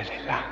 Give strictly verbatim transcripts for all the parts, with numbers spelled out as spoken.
Elle est là.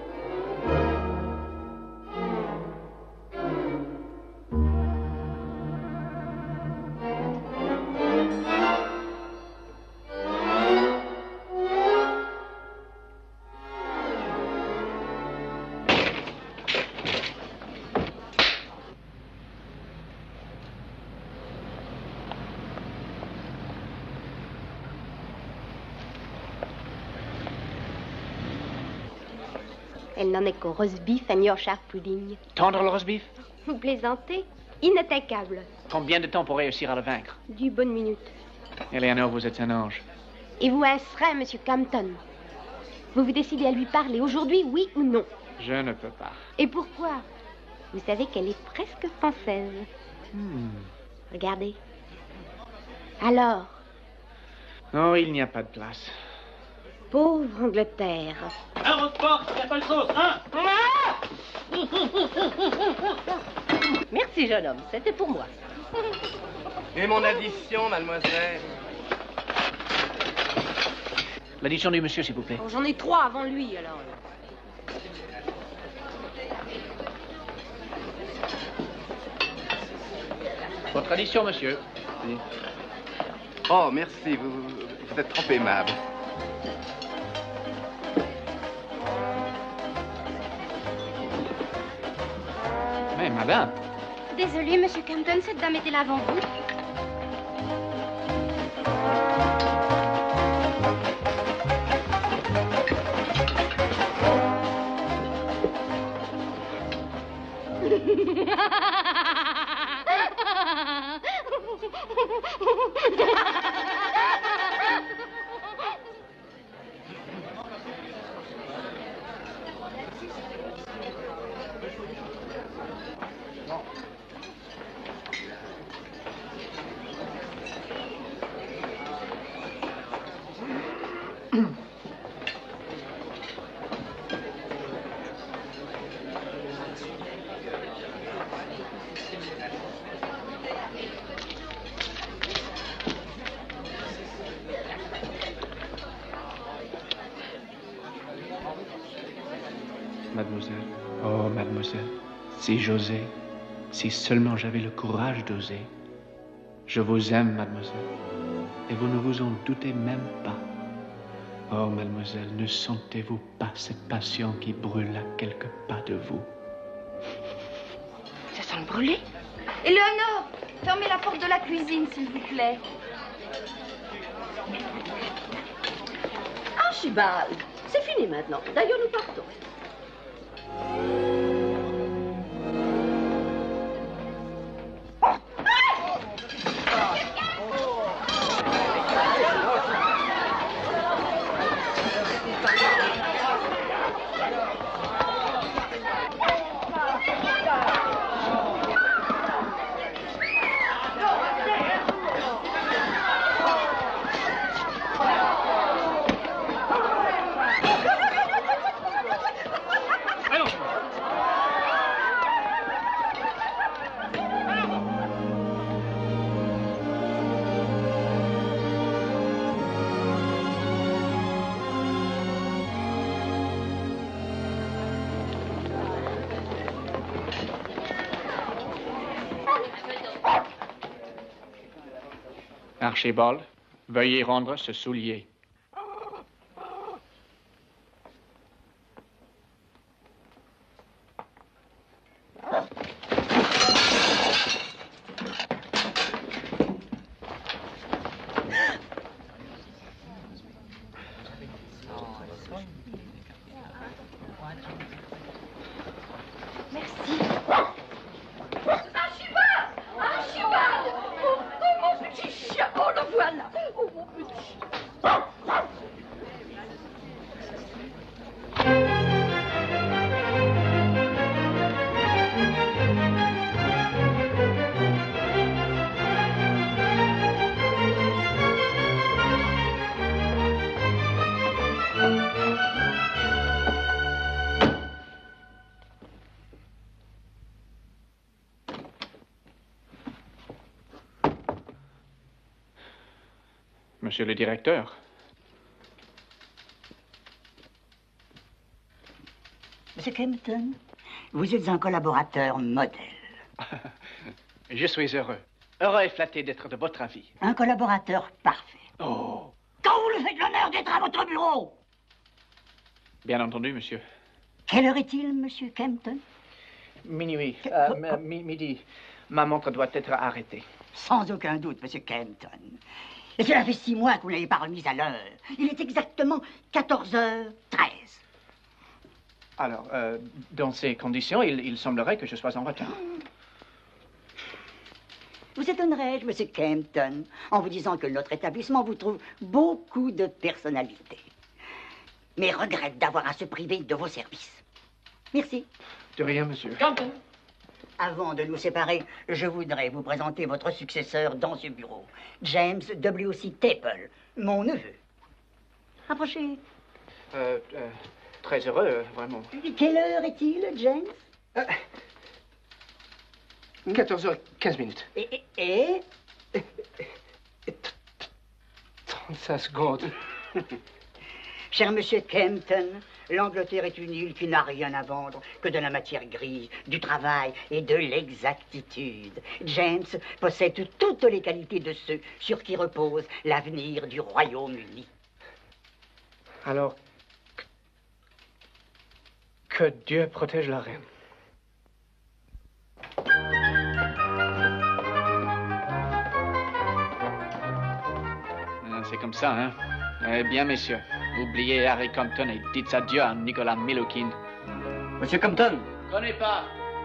Elle n'en est qu'au roast beef and Yorkshire pudding. Tendre le roast beef? Vous plaisantez? Inattaquable. Combien de temps pour réussir à le vaincre? Dix bonnes minutes. Eleanor, vous êtes un ange. Et vous un serein, Monsieur Campton. Vous vous décidez à lui parler aujourd'hui, oui ou non? Je ne peux pas. Et pourquoi? Vous savez qu'elle est presque française. Hmm. Regardez. Alors? Non, il n'y a pas de place. Pauvre Angleterre. Un Roquefort, il n'y a pas de sauce, hein? Merci, jeune homme, c'était pour moi. Et mon addition, mademoiselle? L'addition du monsieur, s'il vous plaît. Oh, j'en ai trois avant lui, alors. Votre addition, monsieur. Oui. Oh, merci, vous, vous êtes trop aimable. Mais madame. Désolée, Monsieur Campton, cette dame était là avant vous. Mademoiselle, oh mademoiselle, si j'osais, si seulement j'avais le courage d'oser. Je vous aime, mademoiselle, et vous ne vous en doutez même pas. Oh mademoiselle, ne sentez-vous pas cette passion qui brûle à quelques pas de vous? Ça sent le brûler. Éléonore, fermez la porte de la cuisine, s'il vous plaît. Archibald, c'est fini maintenant. D'ailleurs, nous partons. Archibald, veuillez rendre ce soulier. Monsieur le directeur. Monsieur Kempton, vous êtes un collaborateur modèle. Je suis heureux. Heureux et flatté d'être de votre avis. Un collaborateur parfait. Oh. Quand vous lui faites l'honneur d'être à votre bureau. Bien entendu, monsieur. Quelle heure est-il, monsieur Kempton? Minuit. Euh, mi midi. Ma montre doit être arrêtée. Sans aucun doute, monsieur Kempton. Et cela fait six mois que vous ne l'avez pas remise à l'heure. Il est exactement quatorze heures treize. Alors, euh, dans ces conditions, il, il semblerait que je sois en retard. Vous étonnerais-je, monsieur Kempton, en vous disant que notre établissement vous trouve beaucoup de personnalité, mais regrette d'avoir à se priver de vos services. Merci. De rien, monsieur. Campton. Avant de nous séparer, je voudrais vous présenter votre successeur dans ce bureau, James W C Staple, mon neveu. Approchez. Euh, euh, très heureux, euh, vraiment. Quelle heure est-il, James? Euh, quatorze heures quinze minutes. Et... et, et... trente-cinq secondes. Cher monsieur Kempton, l'Angleterre est une île qui n'a rien à vendre que de la matière grise, du travail et de l'exactitude. James possède toutes les qualités de ceux sur qui repose l'avenir du Royaume-Uni. Alors, que Dieu protège la reine. C'est comme ça, hein? Eh bien, messieurs, oubliez Harry Compton et dites adieu à Nicolas Milukin. Monsieur Compton. Connais pas.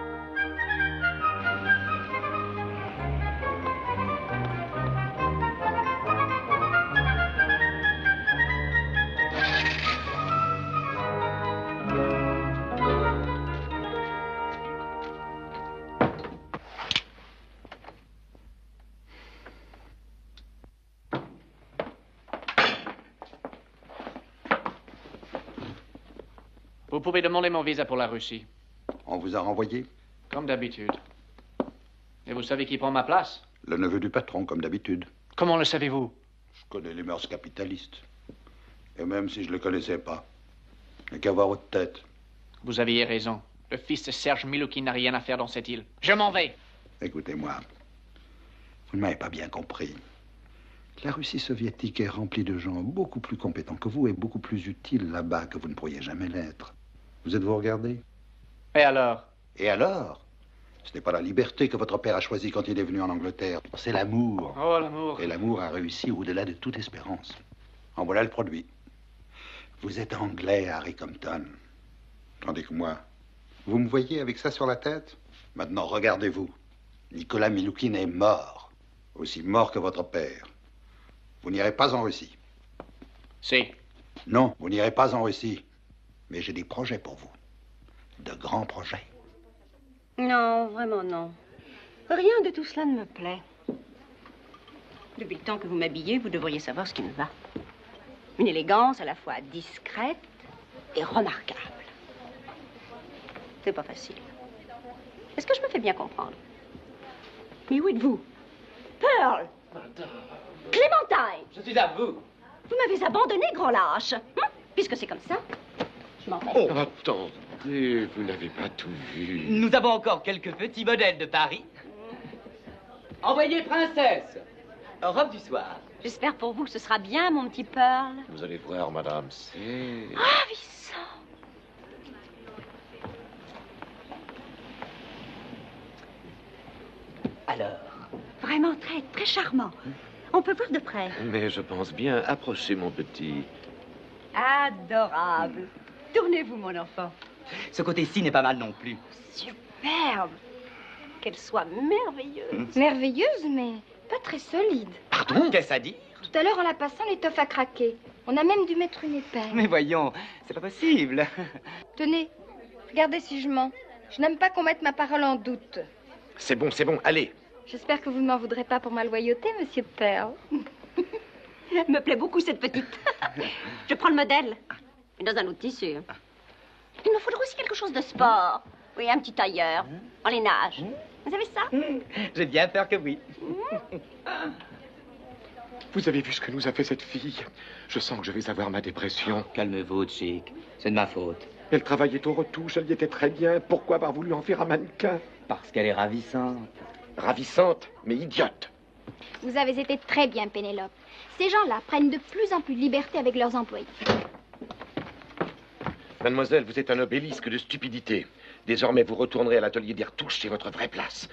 Vous pouvez demander mon visa pour la Russie. On vous a renvoyé? Comme d'habitude. Et vous savez qui prend ma place? Le neveu du patron, comme d'habitude. Comment le savez-vous? Je connais les mœurs capitalistes. Et même si je ne les connaissais pas, il n'y a qu'à voir votre tête. Vous aviez raison. Le fils de Serge Milukin n'a rien à faire dans cette île. Je m'en vais. Écoutez-moi. Vous ne m'avez pas bien compris. La Russie soviétique est remplie de gens beaucoup plus compétents que vous et beaucoup plus utiles là-bas que vous ne pourriez jamais l'être. Vous êtes-vous regardé? Et alors? Et alors? Ce n'est pas la liberté que votre père a choisie quand il est venu en Angleterre. C'est l'amour. Oh, l'amour. Et l'amour a réussi au-delà de toute espérance. En voilà le produit. Vous êtes anglais, Harry Compton. Tandis que moi, vous me voyez avec ça sur la tête? Maintenant, regardez-vous. Nicolas Milukin est mort. Aussi mort que votre père. Vous n'irez pas en Russie. Si. Non, vous n'irez pas en Russie. Mais j'ai des projets pour vous. De grands projets. Non, vraiment non. Rien de tout cela ne me plaît. Depuis le temps que vous m'habillez, vous devriez savoir ce qui me va. Une élégance à la fois discrète et remarquable. C'est pas facile. Est-ce que je me fais bien comprendre? Mais où êtes-vous? Pearl! Clémentine! Je suis à vous. Vous m'avez abandonné, grand lâche. Hein? Puisque c'est comme ça, je m'en vais. Oh, attendez, vous n'avez pas tout vu. Nous avons encore quelques petits modèles de Paris. Envoyez princesse. Robe du soir. J'espère pour vous que ce sera bien, mon petit Pearl. Vous allez voir, madame, c'est... Ravissant. Alors? Vraiment très, très charmant. On peut voir de près. Mais je pense bien. Approchez, mon petit. Adorable. Tournez-vous, mon enfant. Ce côté-ci n'est pas mal non plus. Superbe. Qu'elle soit merveilleuse. Merveilleuse, mais pas très solide. Pardon? Qu'est-ce à dire? Tout à l'heure, en la passant, l'étoffe a craqué. On a même dû mettre une épingle. Mais voyons, c'est pas possible. Tenez, regardez si je mens. Je n'aime pas qu'on mette ma parole en doute. C'est bon, c'est bon, allez. J'espère que vous ne m'en voudrez pas pour ma loyauté, monsieur Pearl. Me plaît beaucoup, cette petite. Je prends le modèle. Mais dans un autre tissu. Il me faudra aussi quelque chose de sport. Oui, un petit tailleur. En lainage. Vous avez ça? J'ai bien peur que oui. Vous avez vu ce que nous a fait cette fille? Je sens que je vais avoir ma dépression. Calmez-vous, Chic. C'est de ma faute. Elle travaillait aux retouches, elle y était très bien. Pourquoi avoir voulu en faire un mannequin? Parce qu'elle est ravissante. Ravissante, mais idiote. Vous avez été très bien, Pénélope. Ces gens-là prennent de plus en plus de liberté avec leurs employés. Mademoiselle, vous êtes un obélisque de stupidité. Désormais, vous retournerez à l'atelier des retouches, c'est votre vraie place.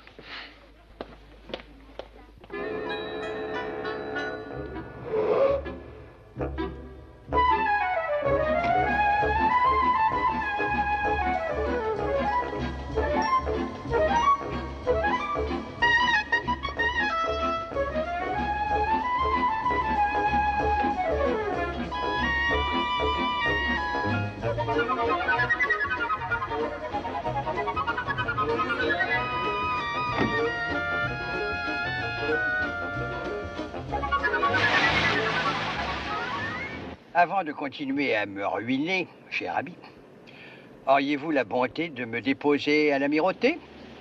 Avant de continuer à me ruiner, cher ami, auriez-vous la bonté de me déposer à l'amirauté?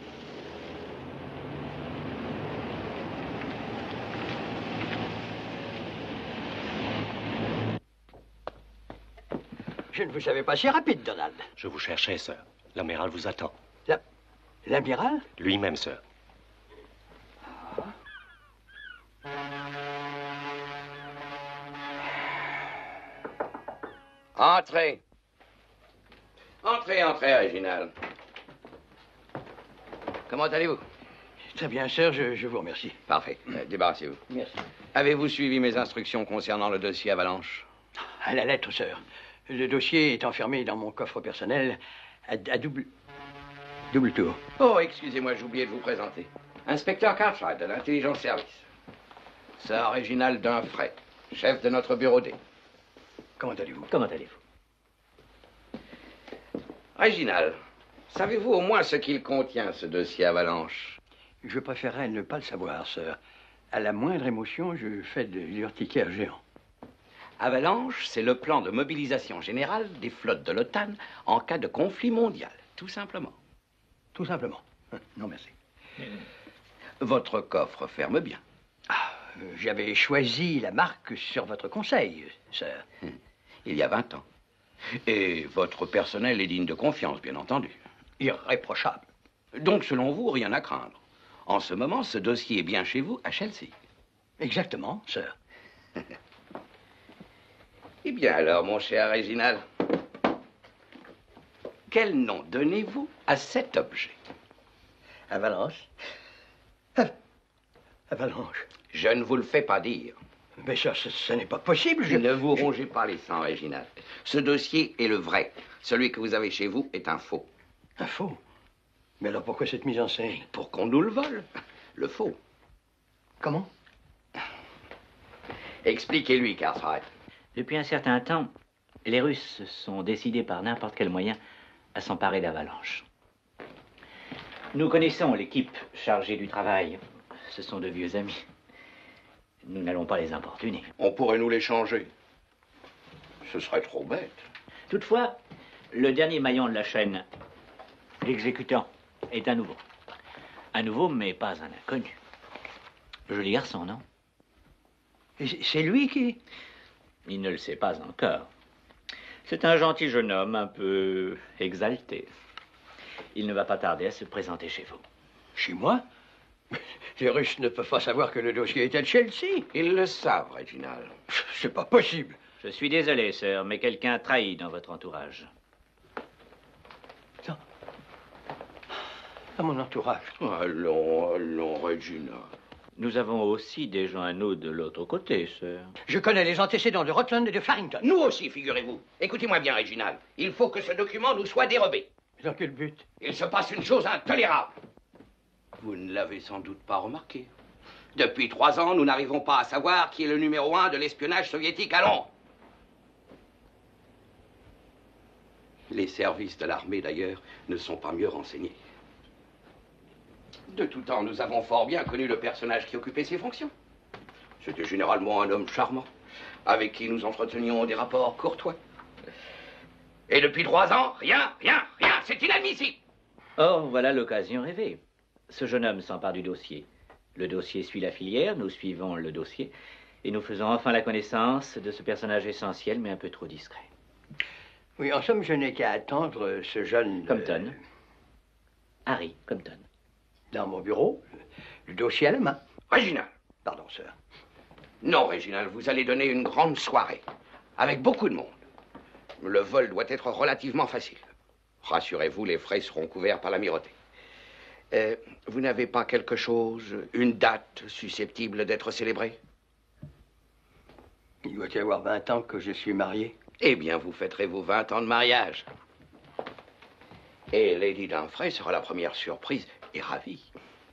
Je ne vous savais pas si rapide, Donald. Je vous cherchais, sir. L'amiral vous attend. La... L'amiral? Lui-même, sir. Entrez. Entrez, entrez, Réginald. Comment allez-vous? Très bien, sir, je, je vous remercie. Parfait. Euh, débarrassez-vous. Merci. Avez-vous suivi mes instructions concernant le dossier Avalanche? À la lettre, sir. Le dossier est enfermé dans mon coffre personnel à, à double... double tour. Oh, excusez-moi, j'ai oublié de vous présenter. Inspecteur Cartwright de l'Intelligence Service. Sir Réginald Dunfray, chef de notre bureau D. Comment allez-vous? Comment allez-vous? Réginald, savez-vous au moins ce qu'il contient, ce dossier Avalanche? Je préférerais ne pas le savoir, sir. À la moindre émotion, je fais de l'urticaire géant. Avalanche, c'est le plan de mobilisation générale des flottes de l'OTAN en cas de conflit mondial, tout simplement. Tout simplement. Non, merci. Votre coffre ferme bien. Ah, euh, j'avais choisi la marque sur votre conseil, sir. Il y a vingt ans. Et votre personnel est digne de confiance, bien entendu. Irréprochable. Donc, selon vous, rien à craindre. En ce moment, ce dossier est bien chez vous, à Chelsea. Exactement, sir. Eh bien alors, mon cher Réginald, quel nom donnez-vous à cet objet? Avalanche. Avalanche. Je ne vous le fais pas dire. Mais ça, ce, ce n'est pas possible. Je... Ne vous rongez pas les sangs, Réginald. Ce dossier est le vrai. Celui que vous avez chez vous est un faux. Un faux? Mais alors pourquoi cette mise en scène? Pour qu'on nous le vole. Le faux. Comment? Expliquez-lui, Cartwright. Depuis un certain temps, les Russes sont décidés par n'importe quel moyen à s'emparer d'Avalanche. Nous connaissons l'équipe chargée du travail. Ce sont de vieux amis. Nous n'allons pas les importuner. On pourrait nous l'échanger. Ce serait trop bête. Toutefois, le dernier maillon de la chaîne, l'exécutant, est un nouveau. Un nouveau, mais pas un inconnu. Joli garçon, non? C'est lui qui... Il ne le sait pas encore. C'est un gentil jeune homme, un peu exalté. Il ne va pas tarder à se présenter chez vous. Chez moi? Les Russes ne peuvent pas savoir que le dossier est à Chelsea. Ils le savent, Réginald. C'est pas possible. Je suis désolé, sir, mais quelqu'un trahit dans votre entourage. Non. Dans mon entourage. Allons, allons, Réginald. Nous avons aussi des gens à nous de l'autre côté, sir. Je connais les antécédents de Rutland et de Farrington. Nous aussi, figurez-vous. Écoutez-moi bien, Réginald. Il faut que ce document nous soit dérobé. Dans quel but? Il se passe une chose intolérable. Vous ne l'avez sans doute pas remarqué. Depuis trois ans, nous n'arrivons pas à savoir qui est le numéro un de l'espionnage soviétique à Londres. Les services de l'armée, d'ailleurs, ne sont pas mieux renseignés. De tout temps, nous avons fort bien connu le personnage qui occupait ces fonctions. C'était généralement un homme charmant, avec qui nous entretenions des rapports courtois. Et depuis trois ans, rien, rien, rien, c'est inadmissible. Or, voilà l'occasion rêvée. Ce jeune homme s'empare du dossier. Le dossier suit la filière, nous suivons le dossier, et nous faisons enfin la connaissance de ce personnage essentiel, mais un peu trop discret. Oui, en somme, je n'ai qu'à attendre ce jeune... Compton. euh, Harry Compton. dans mon bureau, le dossier à la main. Réginald. Pardon, sir. Non, Réginald, vous allez donner une grande soirée, avec beaucoup de monde. Le vol doit être relativement facile. Rassurez-vous, les frais seront couverts par l'amirauté. Euh, vous n'avez pas quelque chose, une date susceptible d'être célébrée? Il doit y avoir vingt ans que je suis marié. Eh bien, vous fêterez vos vingt ans de mariage. Et Lady Dunfrey sera la première surprise et ravie.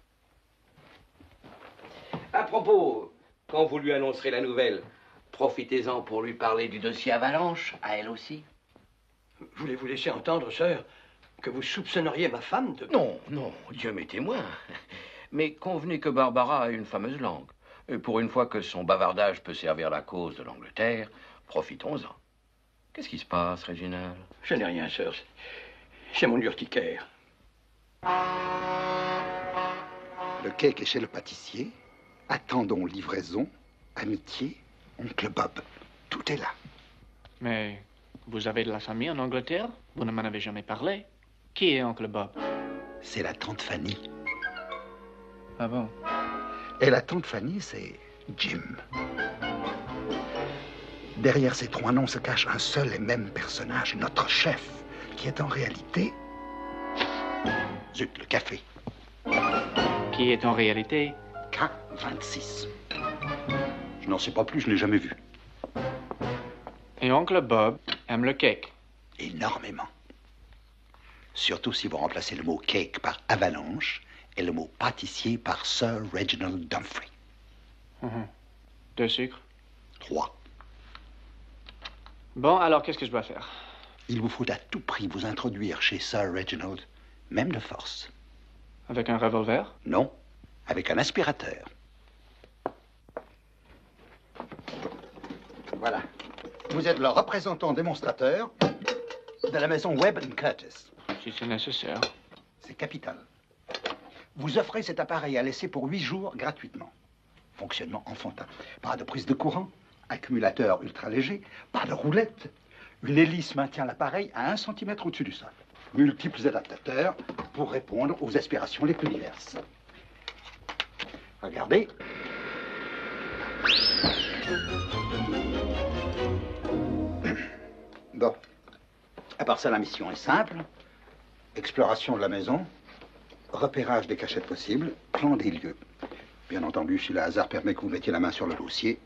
À propos, quand vous lui annoncerez la nouvelle, profitez-en pour lui parler du dossier Avalanche, à elle aussi. Voulez-vous laisser entendre, sir, que vous soupçonneriez ma femme de... Non, non, Dieu m'est témoin. Mais convenez que Barbara a une fameuse langue. Et pour une fois que son bavardage peut servir la cause de l'Angleterre, profitons-en. Qu'est-ce qui se passe, Réginald? Je n'ai rien, sir. C'est mon urticaire. Le cake est chez le pâtissier. Attendons livraison, amitié, oncle Bob. Tout est là. Mais vous avez de la famille en Angleterre? Vous ne m'en avez jamais parlé. Qui est oncle Bob? C'est la tante Fanny. Ah bon? Et la tante Fanny, c'est Jim. Derrière ces trois noms se cache un seul et même personnage, notre chef, qui est en réalité... Zut, le café. Qui est en réalité... K vingt-six. Je n'en sais pas plus, je n'ai jamais vu. Et oncle Bob aime le cake? Énormément. Surtout si vous remplacez le mot cake par avalanche et le mot pâtissier par Sir Reginald Dumfrey. Mhm. Deux sucres? Trois. Bon, alors qu'est-ce que je dois faire? Il vous faut à tout prix vous introduire chez Sir Reginald, même de force. Avec un revolver? Non, avec un aspirateur. Voilà. Vous êtes le représentant démonstrateur de la maison Webb and Curtis. Si c'est nécessaire. C'est capital. Vous offrez cet appareil à laisser pour huit jours gratuitement. Fonctionnement enfantin. Pas de prise de courant, accumulateur ultra léger, pas de roulette. Une hélice maintient l'appareil à un centimètre au-dessus du sol. Multiples adaptateurs pour répondre aux aspirations les plus diverses. Regardez. Bon. À part ça, la mission est simple. Exploration de la maison, repérage des cachettes possibles, plan des lieux. Bien entendu, si le hasard permet que vous mettiez la main sur le dossier,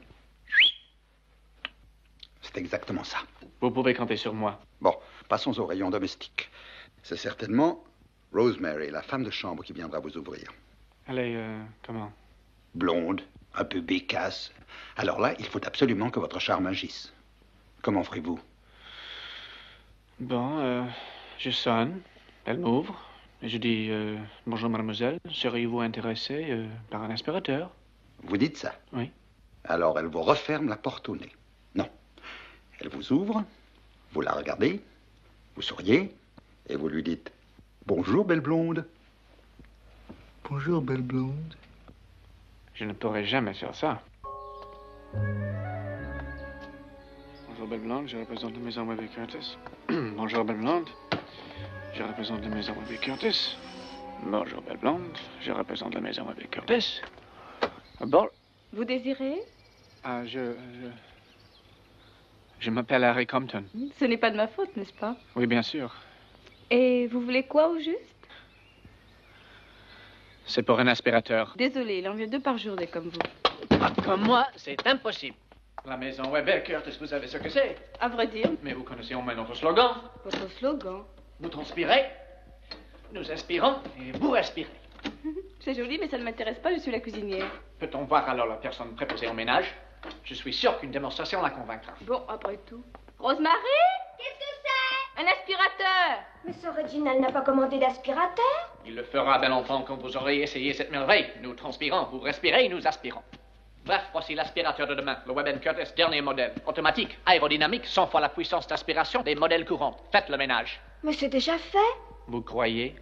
c'est exactement ça. Vous pouvez compter sur moi. Bon, passons au rayon domestique. C'est certainement Rosemary, la femme de chambre, qui viendra vous ouvrir. Elle est, euh, comment? Blonde, un peu bécasse. Alors là, il faut absolument que votre charme agisse. Comment ferez-vous? Bon, euh, je sonne. Elle m'ouvre. Et je dis, euh, bonjour mademoiselle, seriez-vous intéressée euh, par un aspirateur? Vous dites ça? Oui. Alors elle vous referme la porte au nez. Non. Elle vous ouvre, vous la regardez, vous souriez, et vous lui dites, bonjour belle blonde. Bonjour belle blonde. Je ne pourrai jamais faire ça. Bonjour belle blonde, je représente la maison Webb and Curtis. Bonjour belle blonde. Je représente la maison Webb and Curtis. Bonjour, belle blonde. Je représente la maison Webb and Curtis. Bon. Vous désirez? Ah, je... Je, je m'appelle Harry Compton. Ce n'est pas de ma faute, n'est-ce pas? Oui, bien sûr. Et vous voulez quoi au juste? C'est pour un aspirateur. Désolé, il en vient deux par jour des comme vous. Ah, comme moi, c'est impossible. La maison Webb and Curtis, vous savez ce que c'est? À vrai dire. Mais vous connaissez au moins notre slogan. Votre slogan? Vous transpirez, nous aspirons et vous respirez. C'est joli, mais ça ne m'intéresse pas, je suis la cuisinière. Peut-on voir alors la personne préposée au ménage? Je suis sûr qu'une démonstration la convaincra. Bon, après tout. Rosemary? Qu'est-ce que c'est? Un aspirateur! Mais ce Reginald n'a pas commandé d'aspirateur? Il le fera, bel enfant, quand vous aurez essayé cette merveille. Nous transpirons, vous respirez, nous aspirons. Bref, voici l'aspirateur de demain, le Webb and Curtis, dernier modèle. Automatique, aérodynamique, cent fois la puissance d'aspiration des modèles courants. Faites le ménage. Mais c'est déjà fait. Vous croyez?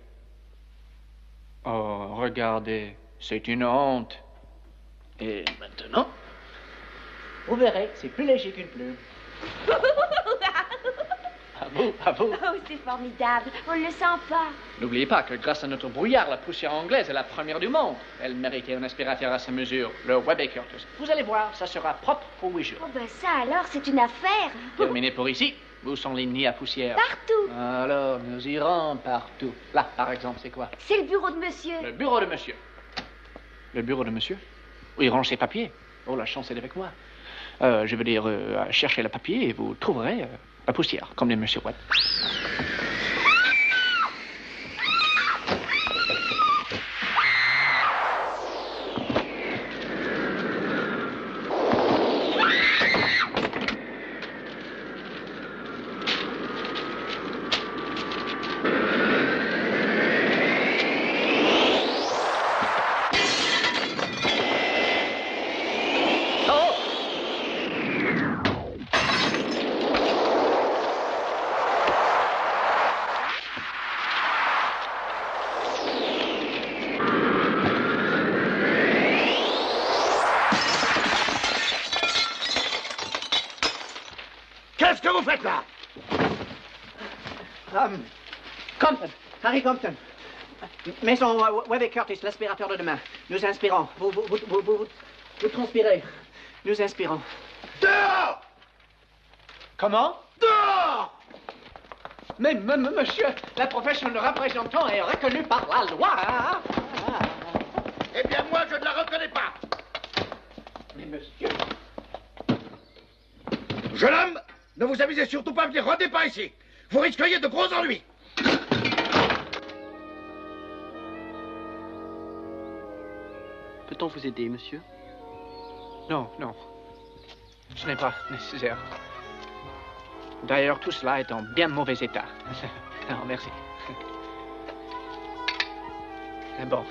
Oh, regardez, c'est une honte. Et maintenant, vous verrez, c'est plus léger qu'une plume. À vous, à vous. Oh, c'est formidable. On ne le sent pas. N'oubliez pas que grâce à notre brouillard, la poussière anglaise est la première du monde. Elle méritait un aspirateur à sa mesure, le Webber Curtis. Vous allez voir, ça sera propre pour huit jours. Oh, ben ça alors, c'est une affaire. Terminé pour ici. Où sont les nids à poussière? Partout. Alors, nous irons partout. Là, par exemple, c'est quoi? C'est le bureau de monsieur. Le bureau de monsieur. Le bureau de monsieur? Où il range ses papiers. Oh, la chance est avec moi. Euh, je veux dire, euh, cherchez le papier et vous trouverez euh, la poussière, comme les monsieur Watt. Qu'est-ce que vous faites là? Um, Compton, Harry Compton. Maison Webber Curtis, l'aspirateur de demain. Nous inspirons. Vous, vous, vous, vous, vous, vous transpirez. Nous inspirons. Dehors! Comment? Dehors! Mais, m- m- monsieur, la profession de représentant est reconnue par la loi. Hein? Eh bien, moi, je ne la reconnais pas. Mais monsieur... Jeune homme, ne vous amusez surtout pas à venir rôder par ici. Vous risqueriez de gros ennuis. Peut-on vous aider, monsieur? Non, non. Ce n'est pas nécessaire. D'ailleurs, tout cela est en bien mauvais état. Non, merci. Bon.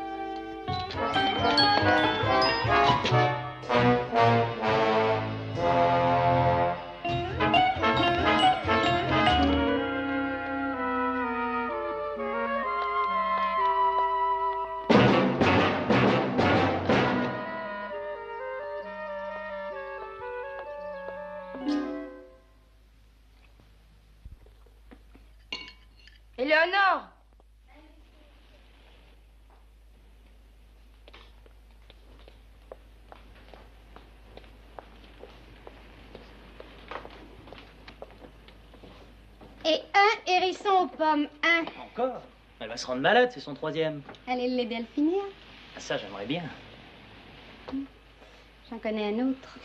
Éléonore! Et un hérisson aux pommes, un. Encore? Elle va se rendre malade, c'est son troisième. Allez l'aider à le finir. Ah, ça, j'aimerais bien. J'en connais un autre.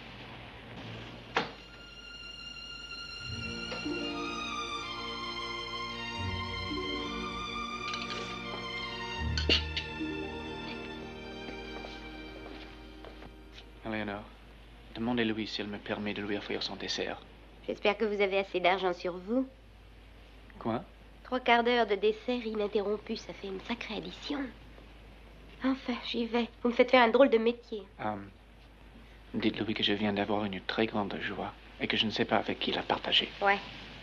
Eleanor, demandez-lui si elle me permet de lui offrir son dessert. J'espère que vous avez assez d'argent sur vous. Quoi? Trois quarts d'heure de dessert ininterrompu, ça fait une sacrée addition. Enfin, j'y vais. Vous me faites faire un drôle de métier. Um, dites-lui que je viens d'avoir une très grande joie et que je ne sais pas avec qui la partager. Ouais.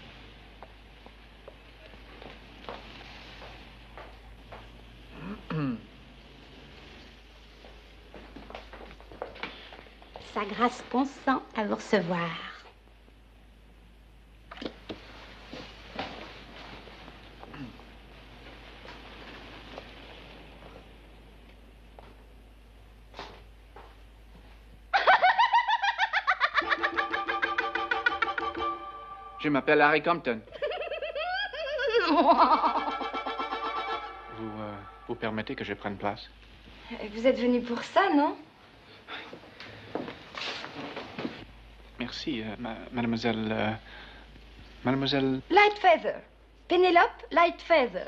Sa grâce consent à vous recevoir. Je m'appelle Harry Compton. Vous, euh, vous permettez que je prenne place? Vous êtes venu pour ça, non? Merci, euh, ma- mademoiselle... euh, mademoiselle... Lightfeather. Pénélope Lightfeather.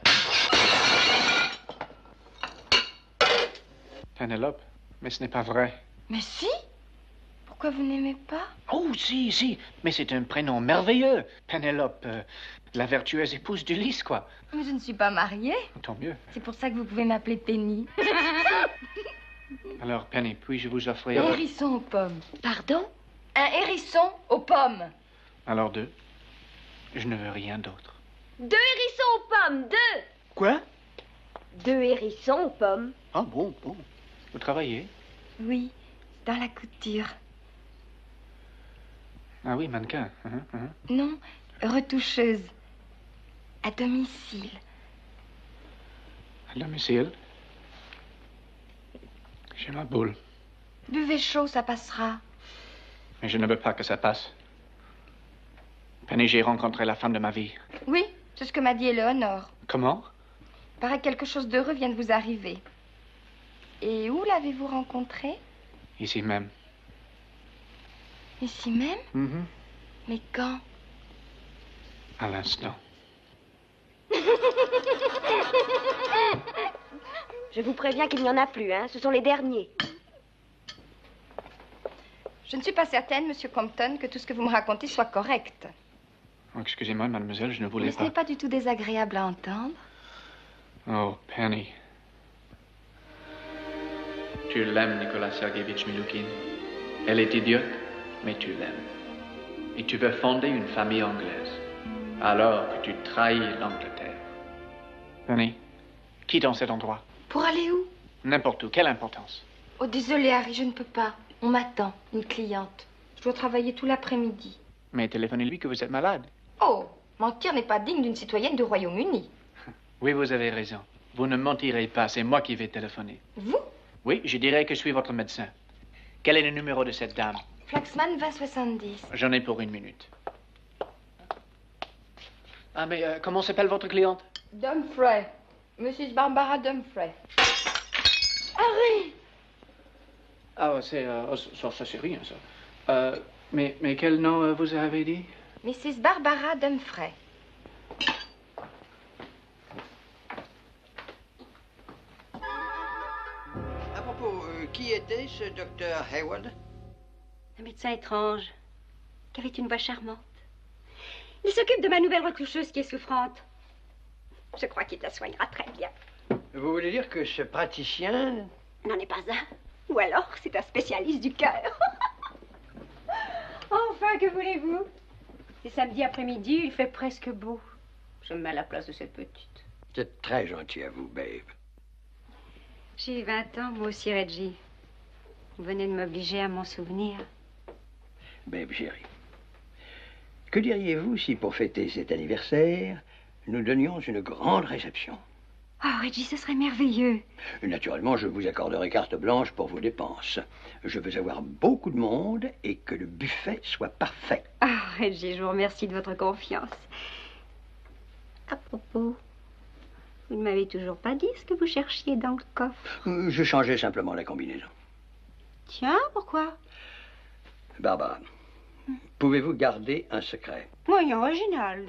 Penelope. Mais ce n'est pas vrai. Mais si? Pourquoi vous n'aimez pas? Oh, si, si. Mais c'est un prénom merveilleux. Penelope, euh, la vertueuse épouse d'Ulysse, quoi. Mais je ne suis pas mariée. Tant mieux. C'est pour ça que vous pouvez m'appeler Penny. Alors, Penny, puis-je vous offrir... Hérisson aux pommes. Pardon? Un hérisson aux pommes. Alors deux. Je ne veux rien d'autre. Deux hérissons aux pommes, deux! Quoi? Deux hérissons aux pommes. Ah bon, bon. Vous travaillez? Oui, dans la couture. Ah oui, mannequin. Uhum, uhum. Non, retoucheuse. À domicile. À domicile? J'ai ma boule. Buvez chaud, ça passera. Mais je ne veux pas que ça passe. Penny, j'ai rencontré la femme de ma vie. Oui, c'est ce que m'a dit Éléonore. Comment? Paraît que quelque chose d'heureux vient de vous arriver. Et où l'avez-vous rencontrée? Ici même. Ici même? Mm-hmm. Mais quand? À l'instant. Je vous préviens qu'il n'y en a plus, hein. Ce sont les derniers. Je ne suis pas certaine, Monsieur Compton, que tout ce que vous me racontez soit correct. Oh, excusez-moi, mademoiselle, je ne voulais Mais ce pas... n'est pas du tout désagréable à entendre. Oh, Penny. Tu l'aimes, Nicolas Sergevitch Miloukhin. Elle est idiote, mais tu l'aimes. Et tu veux fonder une famille anglaise. Alors que tu trahis l'Angleterre. Penny, quittons cet endroit. Pour aller où? N'importe où. Quelle importance? Oh, désolé, Harry, je ne peux pas. On m'attend, une cliente. Je dois travailler tout l'après-midi. Mais téléphonez-lui que vous êtes malade. Oh, mentir n'est pas digne d'une citoyenne du Royaume-Uni. Oui, vous avez raison. Vous ne mentirez pas, c'est moi qui vais téléphoner. Vous? Oui, je dirai que je suis votre médecin. Quel est le numéro de cette dame? Flaxman vingt soixante-dix. J'en ai pour une minute. Ah, mais euh, comment s'appelle votre cliente? Dumfrey. Missus Barbara Dumfrey. Harry! Ah, c'est... Euh, oh, ça, ça c'est rien, ça. Euh, mais, mais quel nom euh, vous avez dit? Missus Barbara Dumfrey. À propos, euh, qui était ce docteur Hayward? Un médecin étrange, qui avait une voix charmante. Il s'occupe de ma nouvelle retoucheuse qui est souffrante. Je crois qu'il la soignera très bien. Vous voulez dire que ce praticien... N'en est pas un. Ou alors, c'est un spécialiste du cœur. Enfin, que voulez-vous? C'est samedi après-midi, il fait presque beau. Je me mets à la place de cette petite. C'est très gentil à vous, babe. J'ai vingt ans, moi aussi, Reggie. Vous venez de m'obliger à m'en souvenir. Babe, chérie. Que diriez-vous si, pour fêter cet anniversaire, nous donnions une grande réception? Oh, Reggie, ce serait merveilleux. Naturellement, je vous accorderai carte blanche pour vos dépenses. Je veux avoir beaucoup de monde et que le buffet soit parfait. Ah, oh, Reggie, je vous remercie de votre confiance. À propos, vous ne m'avez toujours pas dit ce que vous cherchiez dans le coffre. Je changeais simplement la combinaison. Tiens, pourquoi? Barbara, pouvez-vous garder un secret? Moyen original.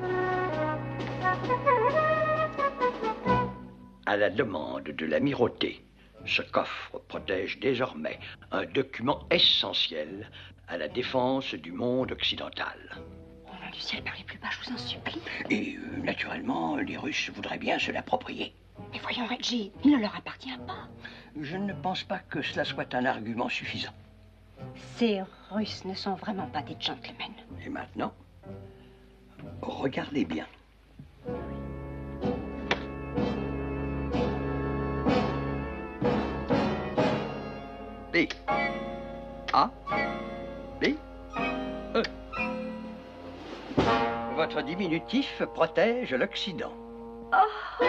À la demande de l'amirauté, ce coffre protège désormais un document essentiel à la défense du monde occidental. Oh non, du ciel, parlez plus bas, je vous en supplie. Et euh, naturellement, les Russes voudraient bien se l'approprier. Mais voyons, Reggie, il ne leur appartient pas. Je ne pense pas que cela soit un argument suffisant. Ces Russes ne sont vraiment pas des gentlemen. Et maintenant, regardez bien. B. A. B. E. Votre diminutif protège l'Occident. Oh.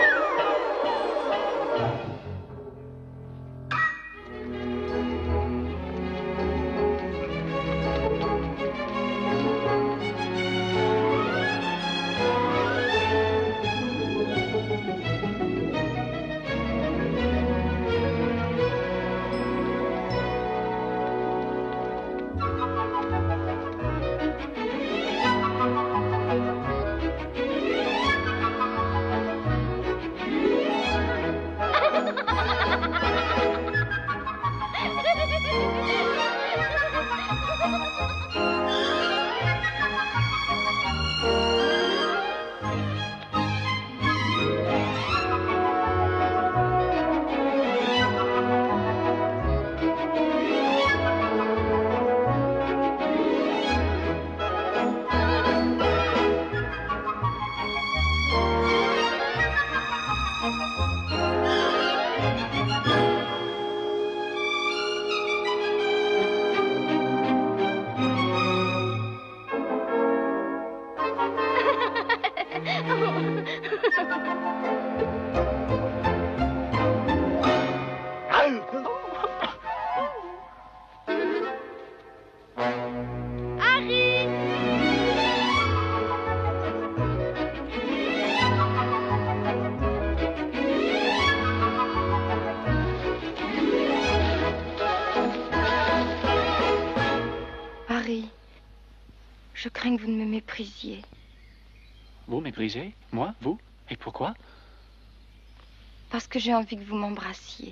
Je crains que vous ne me méprisiez. Vous méprisez? Moi? Vous? Et pourquoi? Parce que j'ai envie que vous m'embrassiez.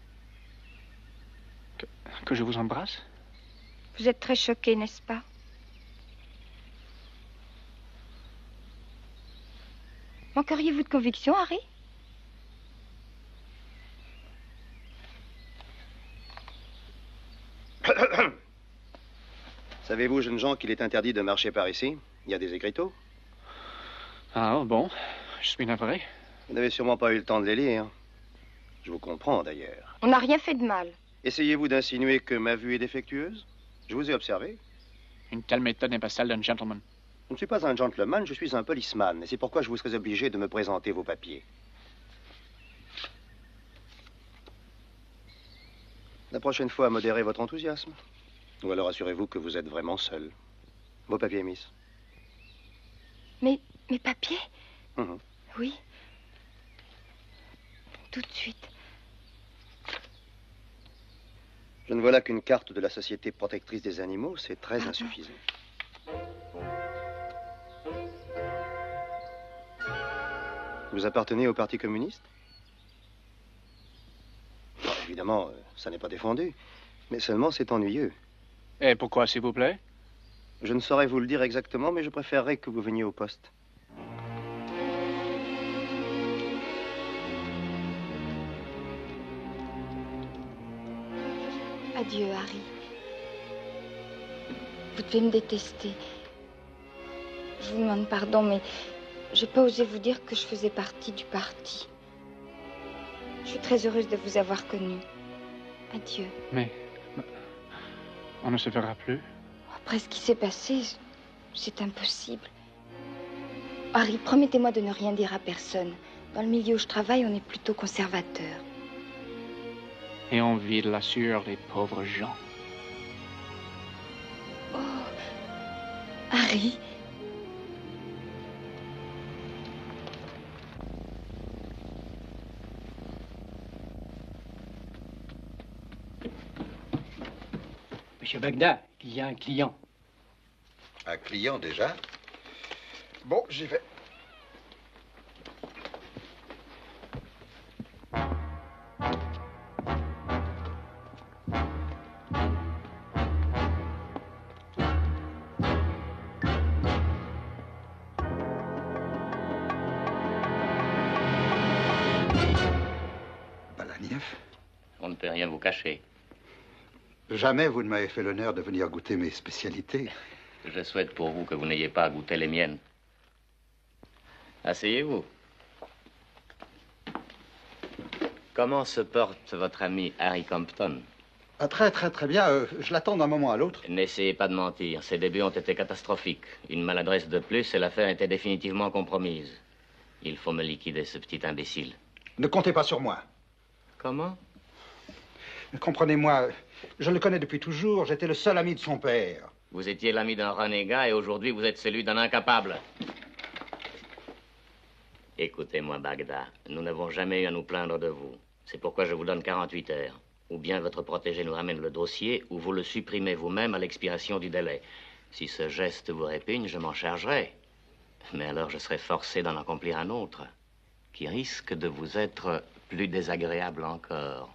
Que, que je vous embrasse? Vous êtes très choqué, n'est-ce pas? Manqueriez-vous de conviction, Harry? Savez-vous, jeunes gens, qu'il est interdit de marcher par ici? Il y a des écriteaux. Ah, bon. Je suis navré. Vous n'avez sûrement pas eu le temps de les lire. Je vous comprends, d'ailleurs. On n'a rien fait de mal. Essayez-vous d'insinuer que ma vue est défectueuse? Je vous ai observé. Une telle méthode n'est pas celle d'un gentleman. Je ne suis pas un gentleman, je suis un policeman. Et c'est pourquoi je vous serais obligé de me présenter vos papiers. La prochaine fois, modérez votre enthousiasme. Ou alors assurez-vous que vous êtes vraiment seul. Vos papiers, Miss. Mes, mes papiers? Mmh. Oui. Tout de suite. Je ne vois là qu'une carte de la Société protectrice des animaux. C'est très Pardon. insuffisant. Vous appartenez au Parti communiste? Bon, évidemment, euh, ça n'est pas défendu. Mais seulement, c'est ennuyeux. Et pourquoi, s'il vous plaît? Je ne saurais vous le dire exactement, mais je préférerais que vous veniez au poste. Adieu, Harry. Vous devez me détester. Je vous demande pardon, mais j'ai pas osé vous dire que je faisais partie du parti. Je suis très heureuse de vous avoir connu. Adieu. Mais... on ne se verra plus? Après ce qui s'est passé, c'est impossible. Harry, promettez-moi de ne rien dire à personne. Dans le milieu où je travaille, on est plutôt conservateur. Et on vide la sueur des pauvres gens. Oh, Harry. Monsieur Bagdad, il y a un client. Un client déjà? Bon, j'y vais. Balagneff? On ne peut rien vous cacher. Jamais vous ne m'avez fait l'honneur de venir goûter mes spécialités. Je souhaite pour vous que vous n'ayez pas à goûter les miennes. Asseyez-vous. Comment se porte votre ami Harry Compton? Ah, très, très, très bien. Euh, je l'attends d'un moment à l'autre. N'essayez pas de mentir. Ses débuts ont été catastrophiques. Une maladresse de plus et l'affaire était définitivement compromise. Il faut me liquider, ce petit imbécile. Ne comptez pas sur moi. Comment? Comprenez-moi, je le connais depuis toujours. J'étais le seul ami de son père. Vous étiez l'ami d'un renégat et aujourd'hui vous êtes celui d'un incapable. Écoutez-moi, Bagdad. Nous n'avons jamais eu à nous plaindre de vous. C'est pourquoi je vous donne quarante-huit heures. Ou bien votre protégé nous ramène le dossier, ou vous le supprimez vous-même à l'expiration du délai. Si ce geste vous répugne, je m'en chargerai. Mais alors je serai forcé d'en accomplir un autre, qui risque de vous être plus désagréable encore.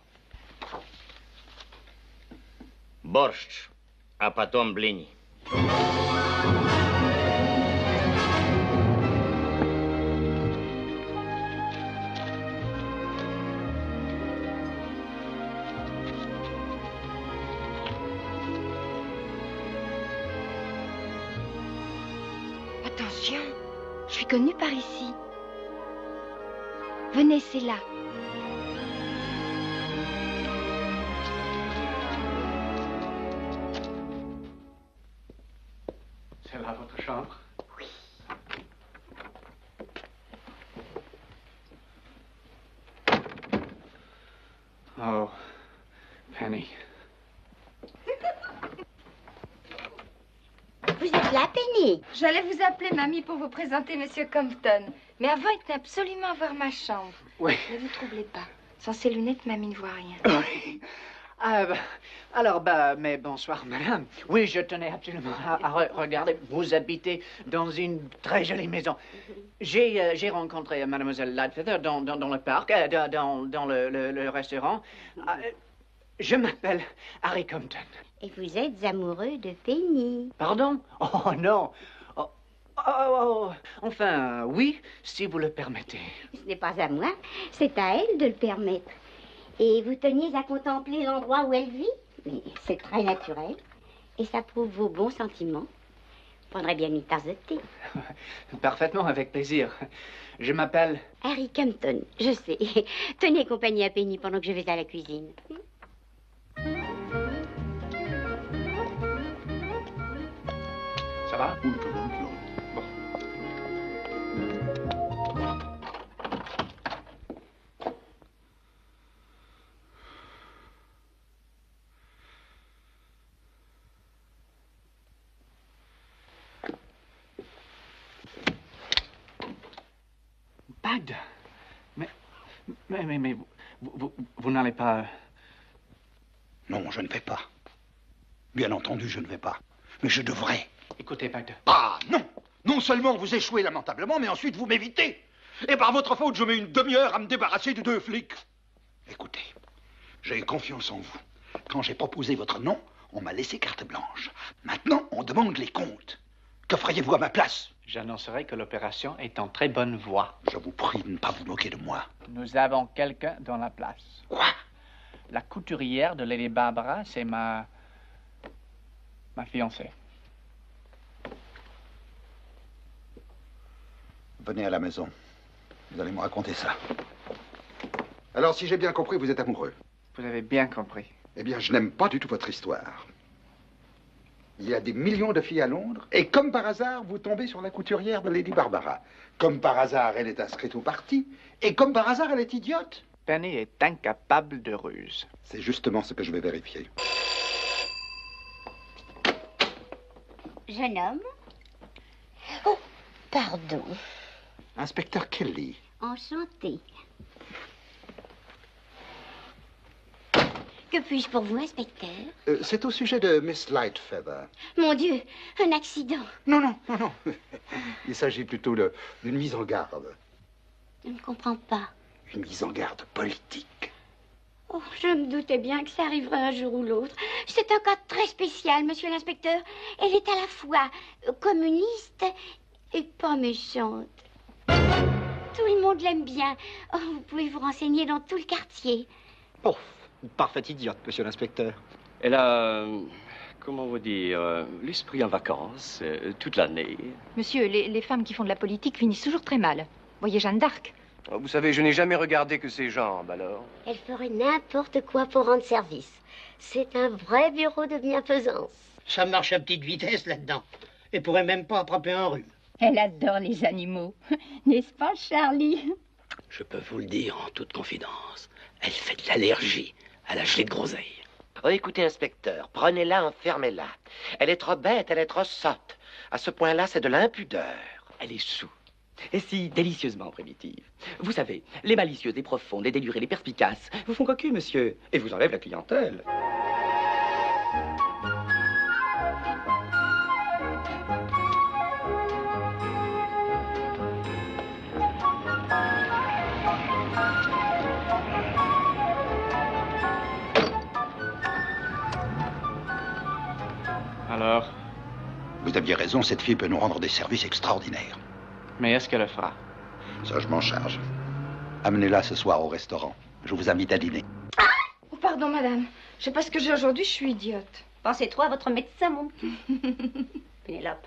Borscht, a potom blini. Attention, je suis connue par ici. Venez, c'est là. C'est là votre chambre? Oui. Oh, Penny. Vous êtes là, Penny? J'allais vous appeler, mamie, pour vous présenter Monsieur Compton. Mais avant, il tenait absolument à voir ma chambre. Oui. Ne vous troublez pas. Sans ces lunettes, mamie ne voit rien. Oui. Ah, bah, alors, bah, mais bonsoir, madame. Oui, je tenais absolument à, à re- regarder. Vous habitez dans une très jolie maison. J'ai euh, j'ai rencontré mademoiselle Lightfeather dans, dans, dans le parc, euh, dans, dans, dans le, le, le restaurant. Ah, euh, je m'appelle Harry Compton. Et vous êtes amoureux de Penny. Pardon? Oh, non. Oh, oh, oh, enfin, oui, si vous le permettez. Ce n'est pas à moi, c'est à elle de le permettre. Et vous teniez à contempler l'endroit où elle vit? Mais c'est très naturel. Et ça prouve vos bons sentiments. Je prendrais bien une tasse de thé. Parfaitement, avec plaisir. Je m'appelle... Harry Compton, je sais. Tenez compagnie à Penny pendant que je vais à la cuisine. Ça va? Bon. Bagde. Mais, mais, mais, mais vous, vous, vous n'allez pas... Non, je ne vais pas. Bien entendu, je ne vais pas. Mais je devrais. Écoutez, Bagde. Ah, non! Non seulement vous échouez lamentablement, mais ensuite vous m'évitez. Et par votre faute, je mets une demi-heure à me débarrasser de deux flics. Écoutez, j'ai confiance en vous. Quand j'ai proposé votre nom, on m'a laissé carte blanche. Maintenant, on demande les comptes. Que feriez-vous à ma place? J'annoncerai que l'opération est en très bonne voie. Je vous prie de ne pas vous moquer de moi. Nous avons quelqu'un dans la place. Quoi? La couturière de Lady Barbara, c'est ma... ma fiancée. Venez à la maison. Vous allez me raconter ça. Alors, si j'ai bien compris, vous êtes amoureux. Vous avez bien compris. Eh bien, je n'aime pas du tout votre histoire. Il y a des millions de filles à Londres, et comme par hasard, vous tombez sur la couturière de Lady Barbara. Comme par hasard, elle est inscrite au parti, et comme par hasard, elle est idiote. Penny est incapable de ruse. C'est justement ce que je vais vérifier. Jeune homme? Oh, pardon. Inspecteur Kelly. Enchantée. Que puis-je pour vous, inspecteur? Euh, c'est au sujet de Miss Lightfeather. Mon Dieu, un accident. Non, non, non, non. Il s'agit plutôt de- d'une mise en garde. Je ne comprends pas. Une mise en garde politique. Oh, je me doutais bien que ça arriverait un jour ou l'autre. C'est un cas très spécial, monsieur l'inspecteur. Elle est à la fois euh, communiste et pas méchante. Tout le monde l'aime bien. Oh, vous pouvez vous renseigner dans tout le quartier. Oh, une parfaite idiote, monsieur l'inspecteur. Elle a, euh, comment vous dire, euh, l'esprit en vacances, euh, toute l'année. Monsieur, les, les femmes qui font de la politique finissent toujours très mal. Voyez Jeanne d'Arc. Oh, vous savez, je n'ai jamais regardé que ses jambes, alors. Elle ferait n'importe quoi pour rendre service. C'est un vrai bureau de bienfaisance. Ça marche à petite vitesse là-dedans. Et pourrait même pas attraper un rhume. Elle adore les animaux. N'est-ce pas, Charlie? Je peux vous le dire en toute confidence. Elle fait de l'allergie à la gelée de groseille. Oh, écoutez, inspecteur, prenez-la, enfermez-la. Elle est trop bête, elle est trop sotte. À ce point-là, c'est de l'impudeur. Elle est sous. Et si délicieusement primitive. Vous savez, les malicieuses, les profondes, les délurées, les perspicaces vous font cocu, monsieur, et vous enlèvent la clientèle. Alors, Vous aviez raison, cette fille peut nous rendre des services extraordinaires. mais est-ce qu'elle le fera? Ça, je m'en charge. Amenez-la ce soir au restaurant. Je vous invite à dîner. Oh, pardon, madame. Je sais pas ce que j'ai aujourd'hui, je suis idiote. Pensez trop à votre médecin, mon petit. Pénélope.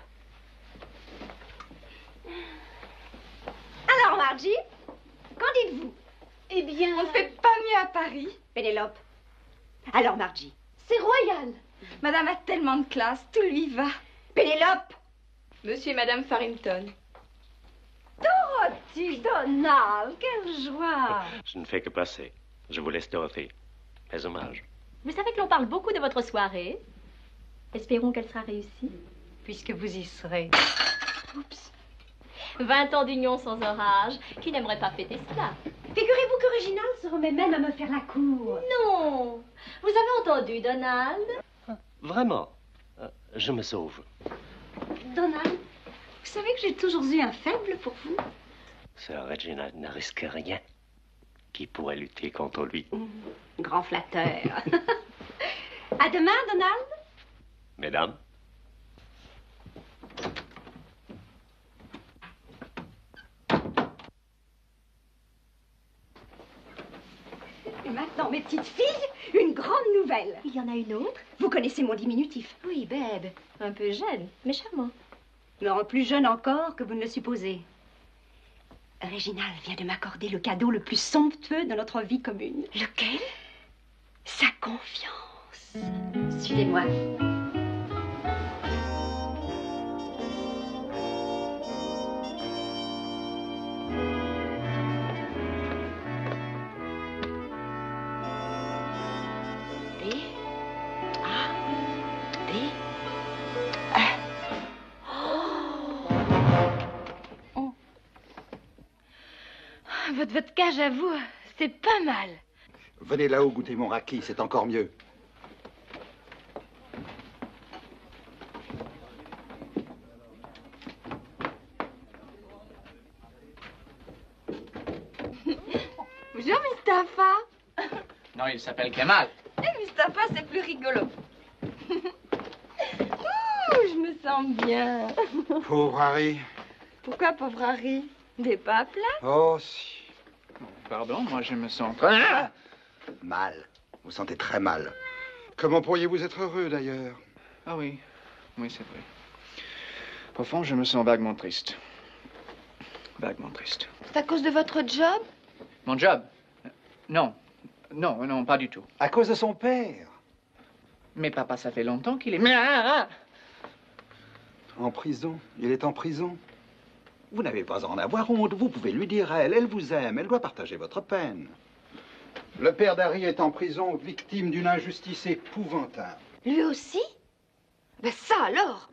Alors, Margie, qu'en dites-vous? Eh bien... On fait pas mieux à Paris. Pénélope. Alors, Margie. C'est royal. Madame a tellement de classe, tout lui va. Pénélope. Monsieur et Madame Farrington. Dorothy, Donald, quelle joie. Je ne fais que passer. Je vous laisse Dorothy. Mes hommages. Vous savez que l'on parle beaucoup de votre soirée. Espérons qu'elle sera réussie. Puisque vous y serez. Oups. Vingt ans d'union sans orage. Qui n'aimerait pas fêter cela? Figurez-vous que Réginald se remet même à me faire la cour. Non. Vous avez entendu, Donald? Vraiment, euh, je me sauve. Donald, vous savez que j'ai toujours eu un faible pour vous. Sir Reginald ne risque rien. Qui pourrait lutter contre lui? Mmh, grand flatteur. À demain, Donald. Mesdames. Et maintenant, mes petites filles, une grande nouvelle. Il y en a une autre? Vous connaissez mon diminutif? Oui, Beb. Un peu jeune, mais charmant. Non, plus jeune encore que vous ne le supposez. Réginald vient de m'accorder le cadeau le plus somptueux de notre vie commune. Lequel? Sa confiance. Suivez-moi. Votre vodka, j'avoue, c'est pas mal. Venez là-haut goûter mon raki, c'est encore mieux. Bonjour, Mustapha. Non, il s'appelle Kemal. Eh, Mustapha, c'est plus rigolo. Ouh, je me sens bien. Pauvre Harry. Pourquoi, pauvre Harry? Des pas à plat? Oh, si. Pardon, moi je me sens très... Ah! Mal. Vous sentez très mal. Comment pourriez-vous être heureux, d'ailleurs? Ah oui, oui, c'est vrai. Au fond, je me sens vaguement triste. Vaguement triste. C'est à cause de votre job? Mon job? Non. Non, non, pas du tout. À cause de son père. Mais papa, ça fait longtemps qu'il est... Ah! En prison. Il est en prison. Vous n'avez pas à en avoir honte. Vous pouvez lui dire à elle. Elle vous aime. Elle doit partager votre peine. Le père d'Harry est en prison, victime d'une injustice épouvantable. Lui aussi? Ben ça alors!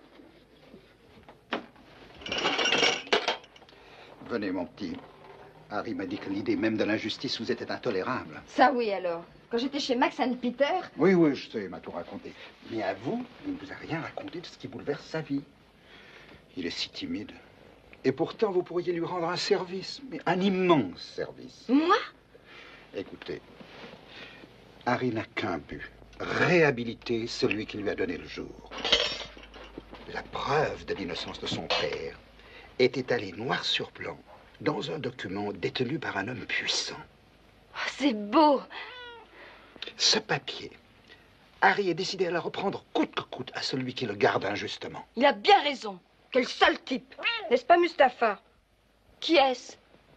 Venez, mon petit. Harry m'a dit que l'idée même de l'injustice vous était intolérable. Ça oui alors. Quand j'étais chez Max and Peter... Oui, oui, je sais, il m'a tout raconté. Mais à vous, il ne vous a rien raconté de ce qui bouleverse sa vie. Il est si timide. Et pourtant, vous pourriez lui rendre un service, mais un immense service. Moi? Écoutez, Harry n'a qu'un but, réhabiliter celui qui lui a donné le jour. La preuve de l'innocence de son père est étalée noir sur blanc dans un document détenu par un homme puissant. Oh, c'est beau! Ce papier, Harry est décidé à le reprendre coûte que coûte à celui qui le garde injustement. Il a bien raison. Quel sale type! N'est-ce pas, Mustapha? Qui est-ce?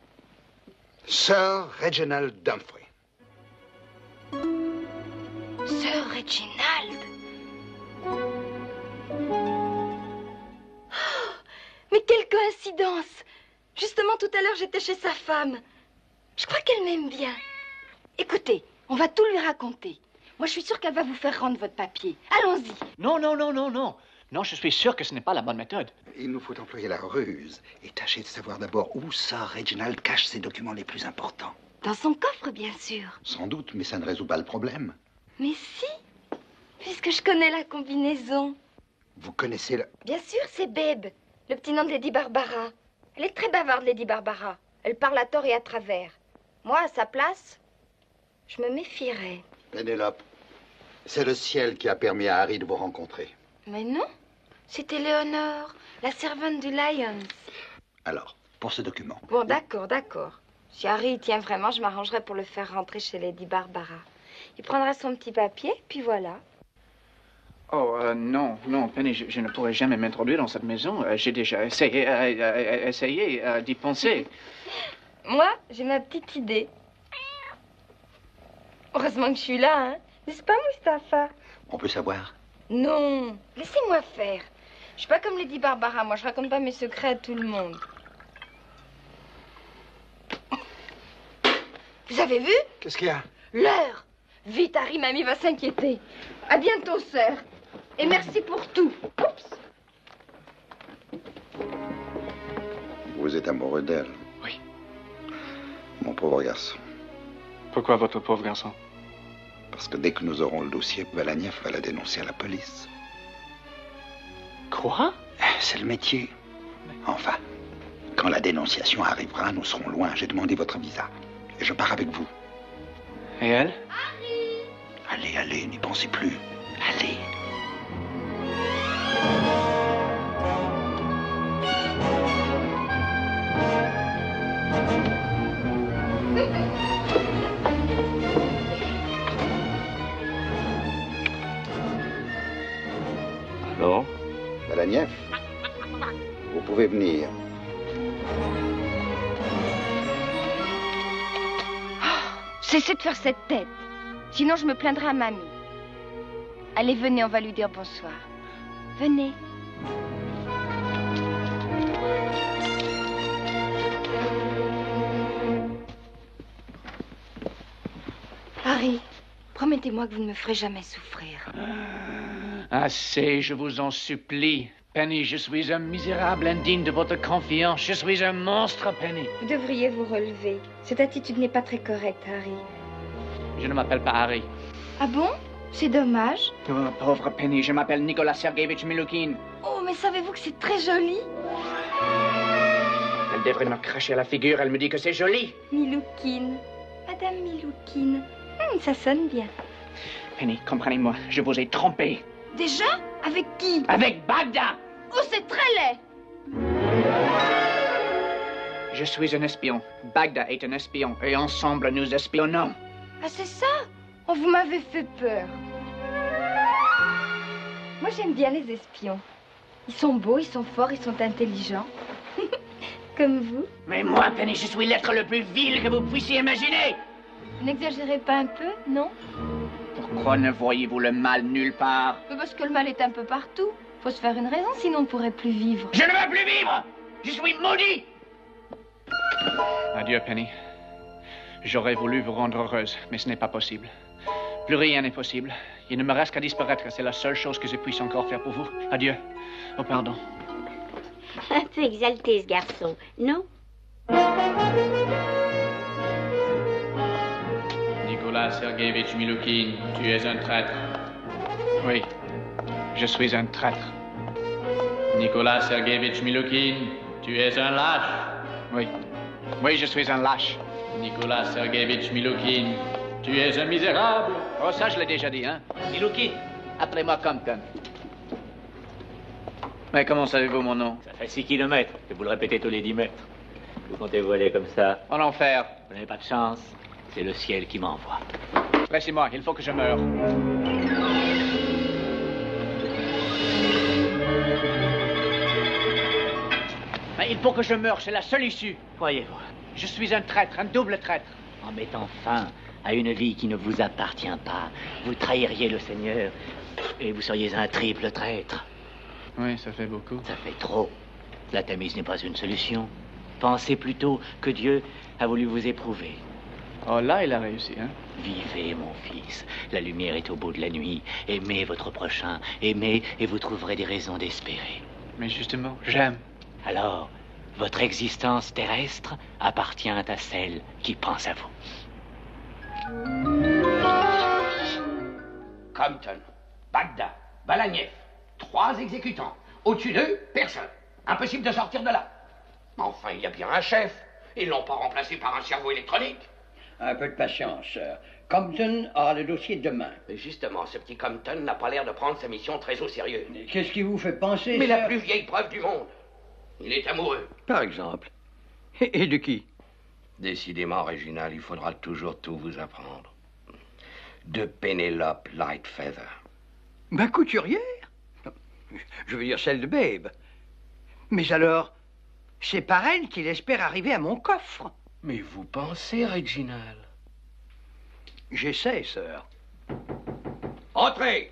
Sir Reginald Dumfrey. Sir Reginald? Oh, mais quelle coïncidence! Justement, tout à l'heure, j'étais chez sa femme. Je crois qu'elle m'aime bien. Écoutez, on va tout lui raconter. Moi, je suis sûre qu'elle va vous faire rendre votre papier. Allons-y. Non, non, non, non, non. Non, je suis sûr que ce n'est pas la bonne méthode. Il nous faut employer la ruse et tâcher de savoir d'abord où Sir Reginald cache ses documents les plus importants. Dans son coffre, bien sûr. Sans doute, mais ça ne résout pas le problème. Mais si, puisque je connais la combinaison. Vous connaissez le... Bien sûr, c'est Babe, le petit nom de Lady Barbara. Elle est très bavarde, Lady Barbara. Elle parle à tort et à travers. Moi, à sa place, je me méfierais. Pénélope, c'est le ciel qui a permis à Harry de vous rencontrer. Mais non, c'était Léonore, la servante du Lions. Alors, pour ce document. Bon, d'accord, d'accord. Si Harry y tient vraiment, je m'arrangerai pour le faire rentrer chez Lady Barbara. Il prendra son petit papier, puis voilà. Oh, euh, non, non, Penny, je, je ne pourrais jamais m'introduire dans cette maison. Euh, J'ai déjà essayé, euh, euh, essayé euh, d'y penser. Moi, j'ai ma petite idée. Heureusement que je suis là, hein. N'est-ce pas, Mustapha? On peut savoir? Non, laissez-moi faire. Je suis pas comme Lady Barbara, moi je raconte pas mes secrets à tout le monde. Vous avez vu? Qu'est-ce qu'il y a? L'heure. Vite, Harry, mamie va s'inquiéter. À bientôt, sœur. Et merci pour tout. Oups. Vous êtes amoureux d'elle? Oui. Mon pauvre garçon. Pourquoi votre pauvre garçon? Parce que dès que nous aurons le dossier, Balaniev va la dénoncer à la police. Quoi? C'est le métier. Enfin, quand la dénonciation arrivera, nous serons loin. J'ai demandé votre visa. Et je pars avec vous. Et elle? Allez, allez, n'y pensez plus. Allez. Alors? Balaniev, vous pouvez venir. Cessez de faire cette tête. Sinon, je me plaindrai à mamie. Allez, venez, on va lui dire bonsoir. Venez. Harry, promettez-moi que vous ne me ferez jamais souffrir. Assez, je vous en supplie. Penny, je suis un misérable indigne de votre confiance. Je suis un monstre, Penny. Vous devriez vous relever. Cette attitude n'est pas très correcte, Harry. Je ne m'appelle pas Harry. Ah bon? C'est dommage. Oh, pauvre Penny, je m'appelle Nicolas Sergeyevitch Miloukine. Oh, mais savez-vous que c'est très joli? Elle devrait me cracher à la figure, elle me dit que c'est joli. Miloukine. Madame Miloukine. Hum, ça sonne bien. Penny, comprenez-moi, je vous ai trompé. Déjà? Avec qui? Avec Bagda. Oh, c'est très laid. Je suis un espion. Bagda est un espion. Et ensemble, nous espionnons. Ah, c'est ça? Oh, vous m'avez fait peur. Moi, j'aime bien les espions. Ils sont beaux, ils sont forts, ils sont intelligents. Comme vous. Mais moi, Penny, je suis l'être le plus vil que vous puissiez imaginer. Vous n'exagérez pas un peu, non? Pourquoi ne voyez-vous le mal nulle part? Parce que le mal est un peu partout. Faut se faire une raison, sinon on ne pourrait plus vivre. Je ne veux plus vivre! Je suis maudit! Adieu, Penny. J'aurais voulu vous rendre heureuse, mais ce n'est pas possible. Plus rien n'est possible. Il ne me reste qu'à disparaître. C'est la seule chose que je puisse encore faire pour vous. Adieu. Oh, pardon. Un peu exalté, ce garçon, non? Nicolas Sergeyevitch Miloukine, tu es un traître. Oui, je suis un traître. Nicolas Sergeyevitch Miloukine, tu es un lâche. Oui, oui, je suis un lâche. Nicolas Sergeyevitch Miloukine, tu es un misérable. Oh, ça, je l'ai déjà dit, hein. Miloukine, appelez-moi Compton. Mais comment savez-vous mon nom? Ça fait six kilomètres que vous le répétez tous les dix mètres. Vous comptez vous aller comme ça? En enfer. Vous n'avez pas de chance. C'est le ciel qui m'envoie. Laissez-moi, il faut que je meure. Mais il faut que je meure, c'est la seule issue. Croyez-vous? Je suis un traître, un double traître. En mettant fin à une vie qui ne vous appartient pas, vous trahiriez le Seigneur et vous seriez un triple traître. Oui, ça fait beaucoup. Ça fait trop. La Tamise n'est pas une solution. Pensez plutôt que Dieu a voulu vous éprouver. Oh, là, il a réussi, hein? Vivez, mon fils. La lumière est au bout de la nuit. Aimez votre prochain. Aimez et vous trouverez des raisons d'espérer. Mais justement, j'aime. Alors, votre existence terrestre appartient à celle qui pense à vous. Compton, Bagda, Balaniev. Trois exécutants. Au-dessus d'eux, personne. Impossible de sortir de là. Mais enfin, il y a bien un chef. Ils l'ont pas remplacé par un cerveau électronique. Un peu de patience, sir. Compton aura le dossier demain. Mais justement, ce petit Compton n'a pas l'air de prendre sa mission très au sérieux. Qu'est-ce qui vous fait penser, Mais sir? la plus vieille preuve du monde. Il est amoureux. Par exemple. Et, et de qui? Décidément, Réginald, il faudra toujours tout vous apprendre. De Pénélope Lightfeather. Ma couturière? Je veux dire celle de Babe. Mais alors, c'est par elle qu'il espère arriver à mon coffre. Mais vous pensez, Réginald? J'essaie, sir. Entrez!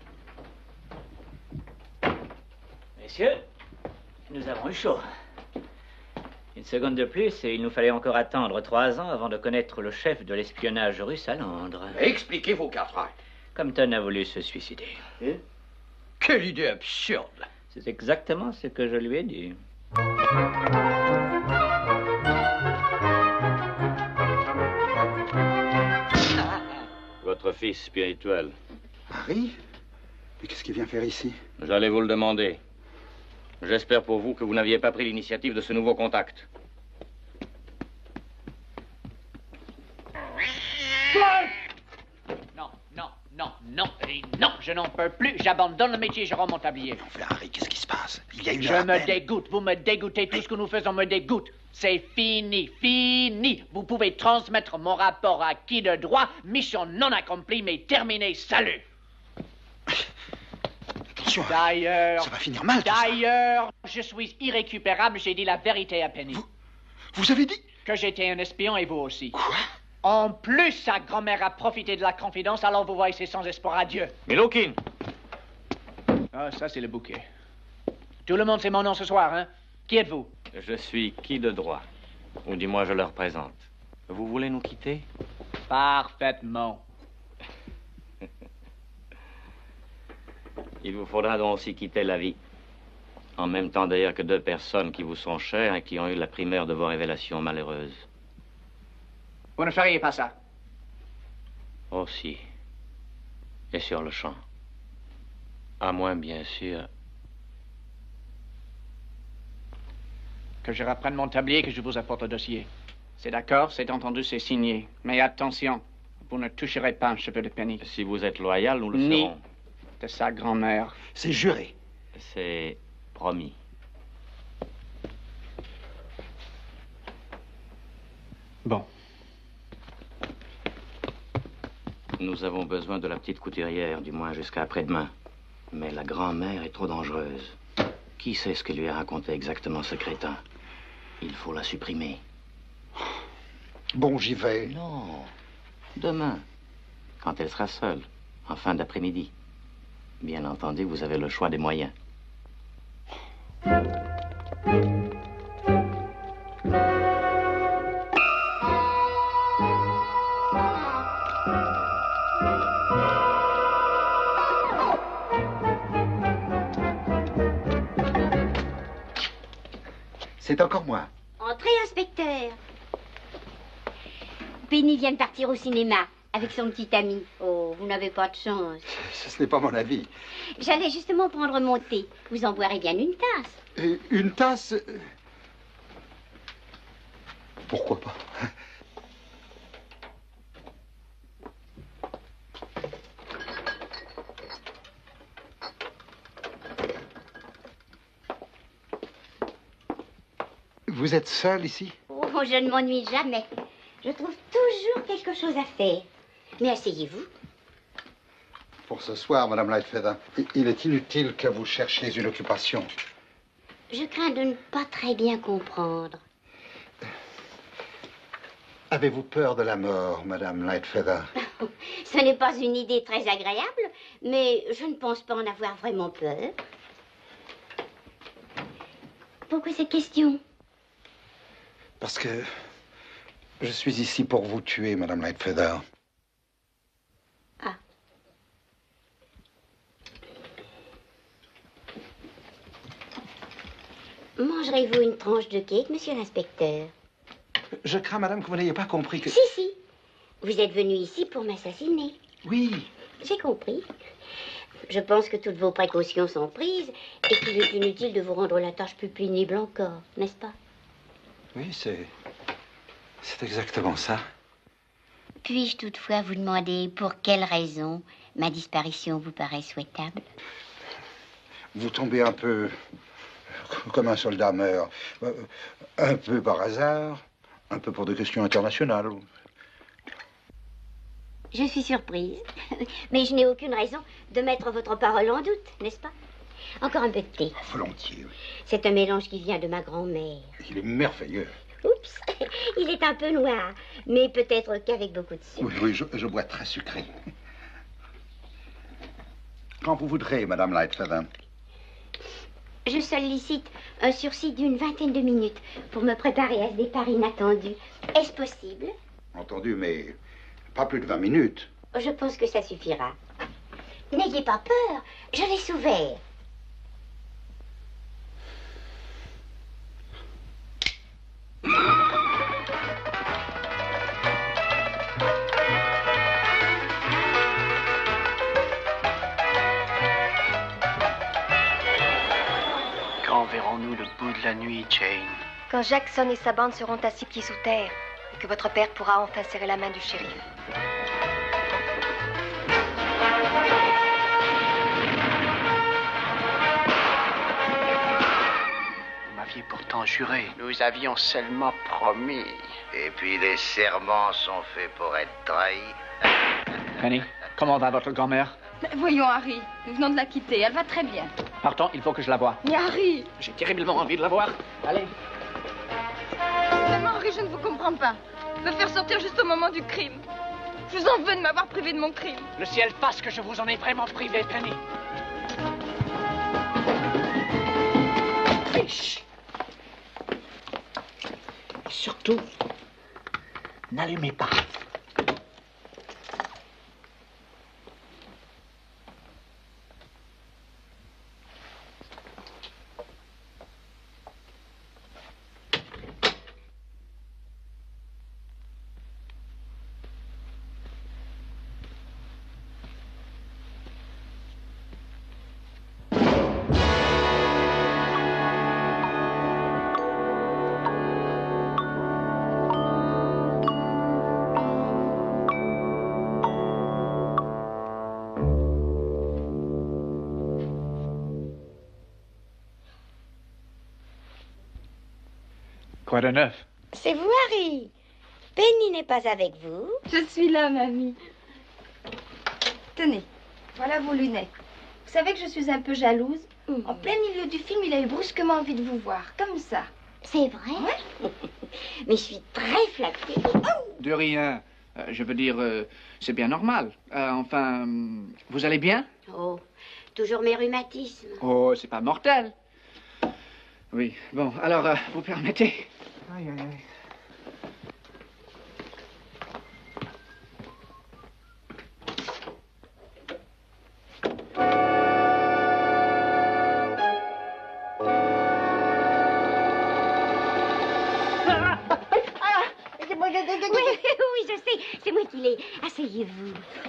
Messieurs, nous avons eu chaud. Une seconde de plus et il nous fallait encore attendre trois ans avant de connaître le chef de l'espionnage russe à Londres. Expliquez vos Cartwright. Compton a voulu se suicider. Et? Quelle idée absurde! C'est exactement ce que je lui ai dit. votre fils spirituel. Harry? Mais qu'est-ce qu'il vient faire ici? J'allais vous le demander. J'espère pour vous que vous n'aviez pas pris l'initiative de ce nouveau contact. Non, non, non, non, et non, je n'en peux plus. J'abandonne le métier, je rends mon tablier. Enfin, Harry, qu'est-ce qui se passe? Il y a eu Je me dégoûte, vous me dégoûtez, tout ce que nous faisons me dégoûte. C'est fini, fini. Vous pouvez transmettre mon rapport à qui de droit, mission non accomplie, mais terminée, salut. Attention, D'ailleurs... ça va finir mal, tout ça. D'ailleurs, je suis irrécupérable, j'ai dit la vérité à Penny. Vous, vous avez dit? Que j'étais un espion et vous aussi. Quoi? En plus, sa grand-mère a profité de la confidence, alors vous voyez, c'est sans espoir. Adieu. Milwaukee. Ah, ça, c'est le bouquet. Tout le monde sait mon nom ce soir, hein? Qui êtes-vous? Je suis qui de droit. Ou dis-moi, je le représente. Vous voulez nous quitter? Parfaitement. Il vous faudra donc aussi quitter la vie. En même temps, d'ailleurs, que deux personnes qui vous sont chères et qui ont eu la primeur de vos révélations malheureuses. Vous ne feriez pas ça? Oh, si. Et sur le champ. À moins, bien sûr... que je reprenne mon tablier et que je vous apporte le dossier. C'est d'accord, c'est entendu, c'est signé. Mais attention, vous ne toucherez pas un cheveu de Penny. Si vous êtes loyal, nous le Ni serons. de sa grand-mère. C'est juré. C'est promis. Bon. Nous avons besoin de la petite couturière, du moins jusqu'à après-demain. Mais la grand-mère est trop dangereuse. Qui sait ce que lui a raconté exactement ce crétin? Il faut la supprimer. Bon, j'y vais. Non. Demain, quand elle sera seule, en fin d'après-midi. Bien entendu, vous avez le choix des moyens. C'est encore moi. Entrez, inspecteur. Penny vient de partir au cinéma avec son petit ami. Oh, vous n'avez pas de chance. Ce n'est pas mon avis. J'allais justement prendre mon thé. Vous en boirez bien une tasse. Et une tasse... euh, Pourquoi pas? Vous êtes seul ici? Oh, je ne m'ennuie jamais. Je trouve toujours quelque chose à faire. Mais asseyez-vous. Pour ce soir, Madame Lightfeather, i- il est inutile que vous cherchiez une occupation. Je crains de ne pas très bien comprendre. Avez-vous peur de la mort, Madame Lightfeather? Ce n'est pas une idée très agréable, mais je ne pense pas en avoir vraiment peur. Pourquoi cette question? Parce que je suis ici pour vous tuer, Madame Lightfeather. Ah. Mangerez-vous une tranche de cake, monsieur l'inspecteur? Je crains, Madame, que vous n'ayez pas compris que... Si, si. Vous êtes venu ici pour m'assassiner. Oui. J'ai compris. Je pense que toutes vos précautions sont prises et qu'il est inutile de vous rendre la tâche plus pénible encore, n'est-ce pas? Oui, c'est... c'est exactement ça. Puis-je toutefois vous demander pour quelle raison ma disparition vous paraît souhaitable? Vous tombez un peu comme un soldat meurt. Euh, Un peu par hasard, un peu pour des questions internationales. Je suis surprise, mais je n'ai aucune raison de mettre votre parole en doute, n'est-ce pas? Encore un peu de thé. Volontiers, oui. C'est un mélange qui vient de ma grand-mère. Il est merveilleux. Oups, il est un peu noir, mais peut-être qu'avec beaucoup de sucre. Oui, oui, je, je bois très sucré. Quand vous voudrez, Madame Lightfeather. Je sollicite un sursis d'une vingtaine de minutes pour me préparer à ce départ inattendu. Est-ce possible? Entendu, mais pas plus de vingt minutes. Je pense que ça suffira. N'ayez pas peur, je l'ai ouvert. Penny Jane. Quand Jackson et sa bande seront à six pieds sous terre, et que votre père pourra enfin serrer la main du shérif. Vous m'aviez pourtant juré. Nous avions seulement promis. Et puis les serments sont faits pour être trahis. Penny, comment va votre grand-mère? Voyons, Harry, nous venons de la quitter. Elle va très bien. Partons, il faut que je la voie. Mais Harry! J'ai terriblement envie de la voir. Allez. Vraiment, Harry, je ne vous comprends pas. Me faire sortir juste au moment du crime. Je vous en veux de m'avoir privé de mon crime. Le ciel fasse que je vous en ai vraiment privé, Penny. Chut. Surtout, n'allumez pas. Quoi de neuf? C'est vous, Harry. Penny n'est pas avec vous. Je suis là, mamie. Tenez, voilà vos lunettes. Vous savez que je suis un peu jalouse. Mmh. En plein milieu du film, il a eu brusquement envie de vous voir, comme ça. C'est vrai? Ouais. Mais je suis très flattée. Oh! De rien. Euh, je veux dire, euh, c'est bien normal. Euh, enfin, euh, vous allez bien? Oh, toujours mes rhumatismes. Oh, c'est pas mortel. Oui, bon, alors, euh, vous permettez? Aïe, aïe, aïe. Oui, oui, je sais. C'est moi qui l'ai. Asseyez-vous.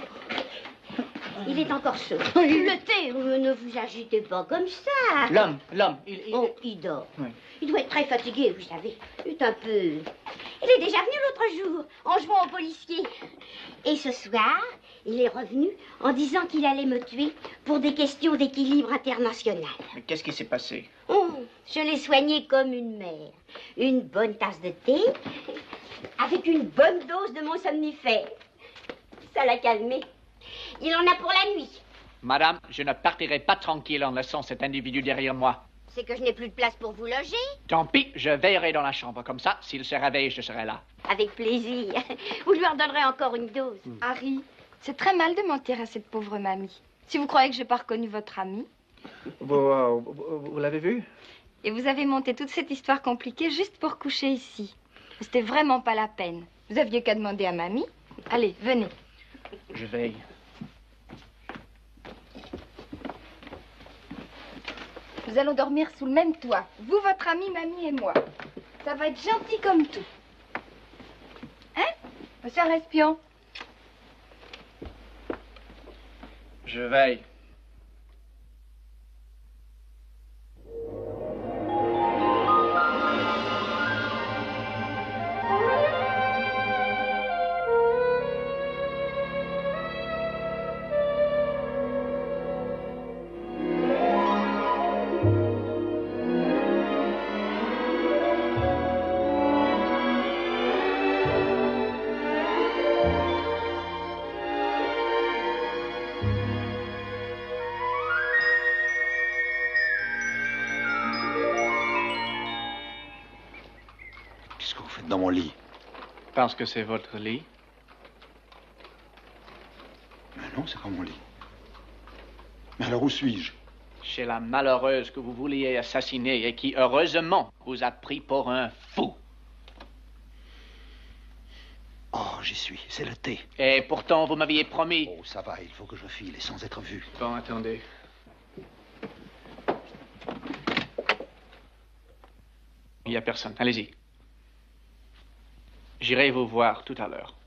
Il est encore chaud. Le thé, euh, ne vous agitez pas comme ça. L'homme, l'homme, il... il... Oh, il dort. Oui. Il doit être très fatigué, vous savez. Il est un peu... Il est déjà venu l'autre jour, en jouant au policier. Et ce soir, il est revenu en disant qu'il allait me tuer pour des questions d'équilibre international. Mais qu'est-ce qui s'est passé? Oh, je l'ai soigné comme une mère. Une bonne tasse de thé, avec une bonne dose de mon somnifère. Ça l'a calmé. Il en a pour la nuit. Madame, je ne partirai pas tranquille en laissant cet individu derrière moi. C'est que je n'ai plus de place pour vous loger. Tant pis, je veillerai dans la chambre. Comme ça, s'il se réveille, je serai là. Avec plaisir. Vous lui en donnerez encore une dose. Mm. Harry, c'est très mal de mentir à cette pauvre mamie. Si vous croyez que je n'ai pas reconnu votre amie. Vous, euh, vous, vous l'avez vu? Et vous avez monté toute cette histoire compliquée juste pour coucher ici. C'était vraiment pas la peine. Vous aviez qu'à demander à mamie. Allez, venez. Je veille. Nous allons dormir sous le même toit. Vous, votre ami, mamie et moi. Ça va être gentil comme tout. Hein, monsieur l'espion? Je veille. Dans mon lit. Parce que c'est votre lit? Mais non, c'est pas mon lit. Mais alors où suis-je? Chez la malheureuse que vous vouliez assassiner et qui, heureusement, vous a pris pour un fou. Oh, j'y suis, c'est le thé. Et pourtant, vous m'aviez promis... Oh, ça va, il faut que je file et sans être vu. Bon, attendez. Il n'y a personne, allez-y. J'irai vous voir tout à l'heure.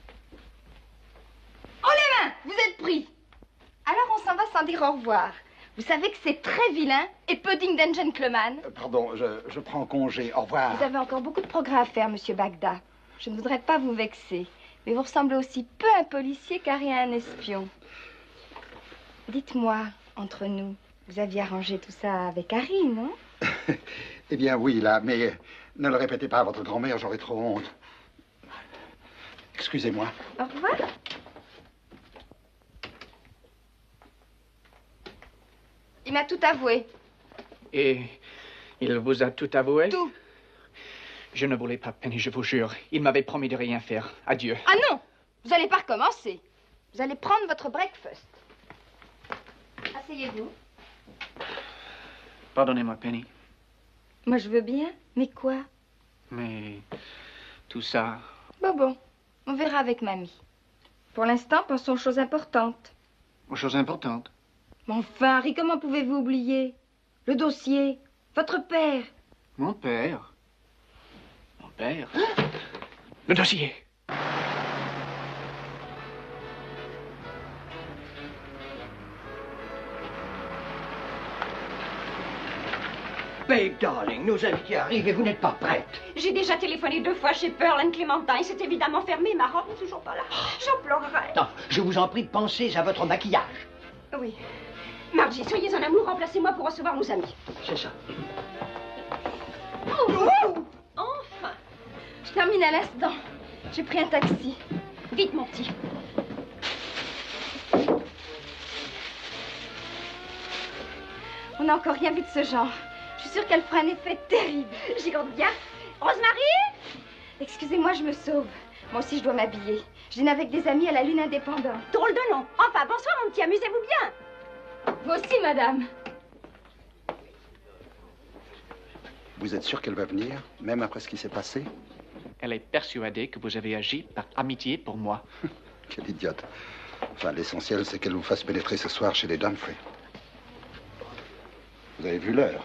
Oh les mains, vous êtes pris. Alors on s'en va sans dire au revoir. Vous savez que c'est très vilain et peu digne d'un gentleman. Euh, Pardon, je, je prends congé. Au revoir. Vous avez encore beaucoup de progrès à faire, monsieur Bagda. Je ne voudrais pas vous vexer, mais vous ressemblez aussi peu à un policier qu'à rien à un espion. Dites-moi, entre nous, vous aviez arrangé tout ça avec Harry, non? Eh bien, oui, là, mais ne le répétez pas à votre grand-mère, j'aurais trop honte. Excusez-moi. Au revoir. Il m'a tout avoué. Et il vous a tout avoué? Tout. Je ne voulais pas, Penny, je vous jure. Il m'avait promis de rien faire. Adieu. Ah non! Vous n'allez pas recommencer. Vous allez prendre votre breakfast. Asseyez-vous. Pardonnez-moi, Penny. Moi, je veux bien. Mais quoi? Mais tout ça... Bon, bon. On verra avec mamie. Pour l'instant, pensons aux choses importantes. Aux choses importantes? Mais enfin, Harry, comment pouvez-vous oublier? Le dossier, votre père. Mon père? Mon père? Le dossier! Babe, darling, nos invités arrivent et vous n'êtes pas prête. J'ai déjà téléphoné deux fois chez Pearl and Clémentine. C'est évidemment fermé. Ma robe n'est toujours pas là. J'en pleurerai. Non, je vous en prie, pensez à votre maquillage. Oui. Margie, soyez en amour. Remplacez-moi pour recevoir nos amis. C'est ça. Oh, enfin. Je termine à l'instant. J'ai pris un taxi. Vite, mon petit. On n'a encore rien vu de ce genre. Je suis sûre qu'elle fera un effet terrible. J'y compte bien. Rosemary? Excusez-moi, je me sauve. Moi aussi, je dois m'habiller. Je dîne avec des amis à la Lune indépendante. Drôle de nom. Enfin, bonsoir, mon petit. Amusez-vous bien. Vous aussi, madame. Vous êtes sûr qu'elle va venir, même après ce qui s'est passé? Elle est persuadée que vous avez agi par amitié pour moi. Quelle idiote. Enfin, l'essentiel, c'est qu'elle vous fasse pénétrer ce soir chez les Dumfries. Vous avez vu l'heure?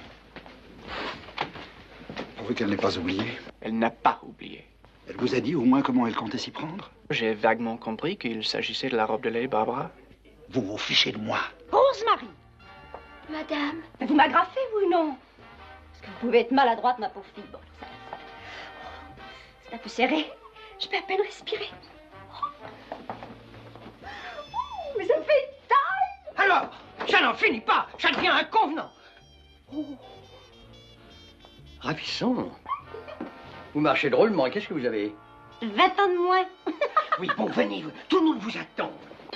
Pourvu qu'elle n'ait pas oublié. Elle n'a pas oublié. Elle vous a dit au moins comment elle comptait s'y prendre? J'ai vaguement compris qu'il s'agissait de la robe de lait, Barbara. Vous vous fichez de moi. Rosemary. Madame. Vous m'agrafez, vous, ou non? Parce que vous pouvez être maladroite, ma pauvre fille. Bon, ça, ça. C'est un peu serré. Je peux à peine respirer. Oh, mais ça me fait taille. Alors, ça n'en finit pas. Ça devient inconvenant. Oh. Ravissant. Vous marchez drôlement. Qu'est-ce que vous avez? Vingt ans de moins. Oui, bon, venez. Tout le monde vous attend.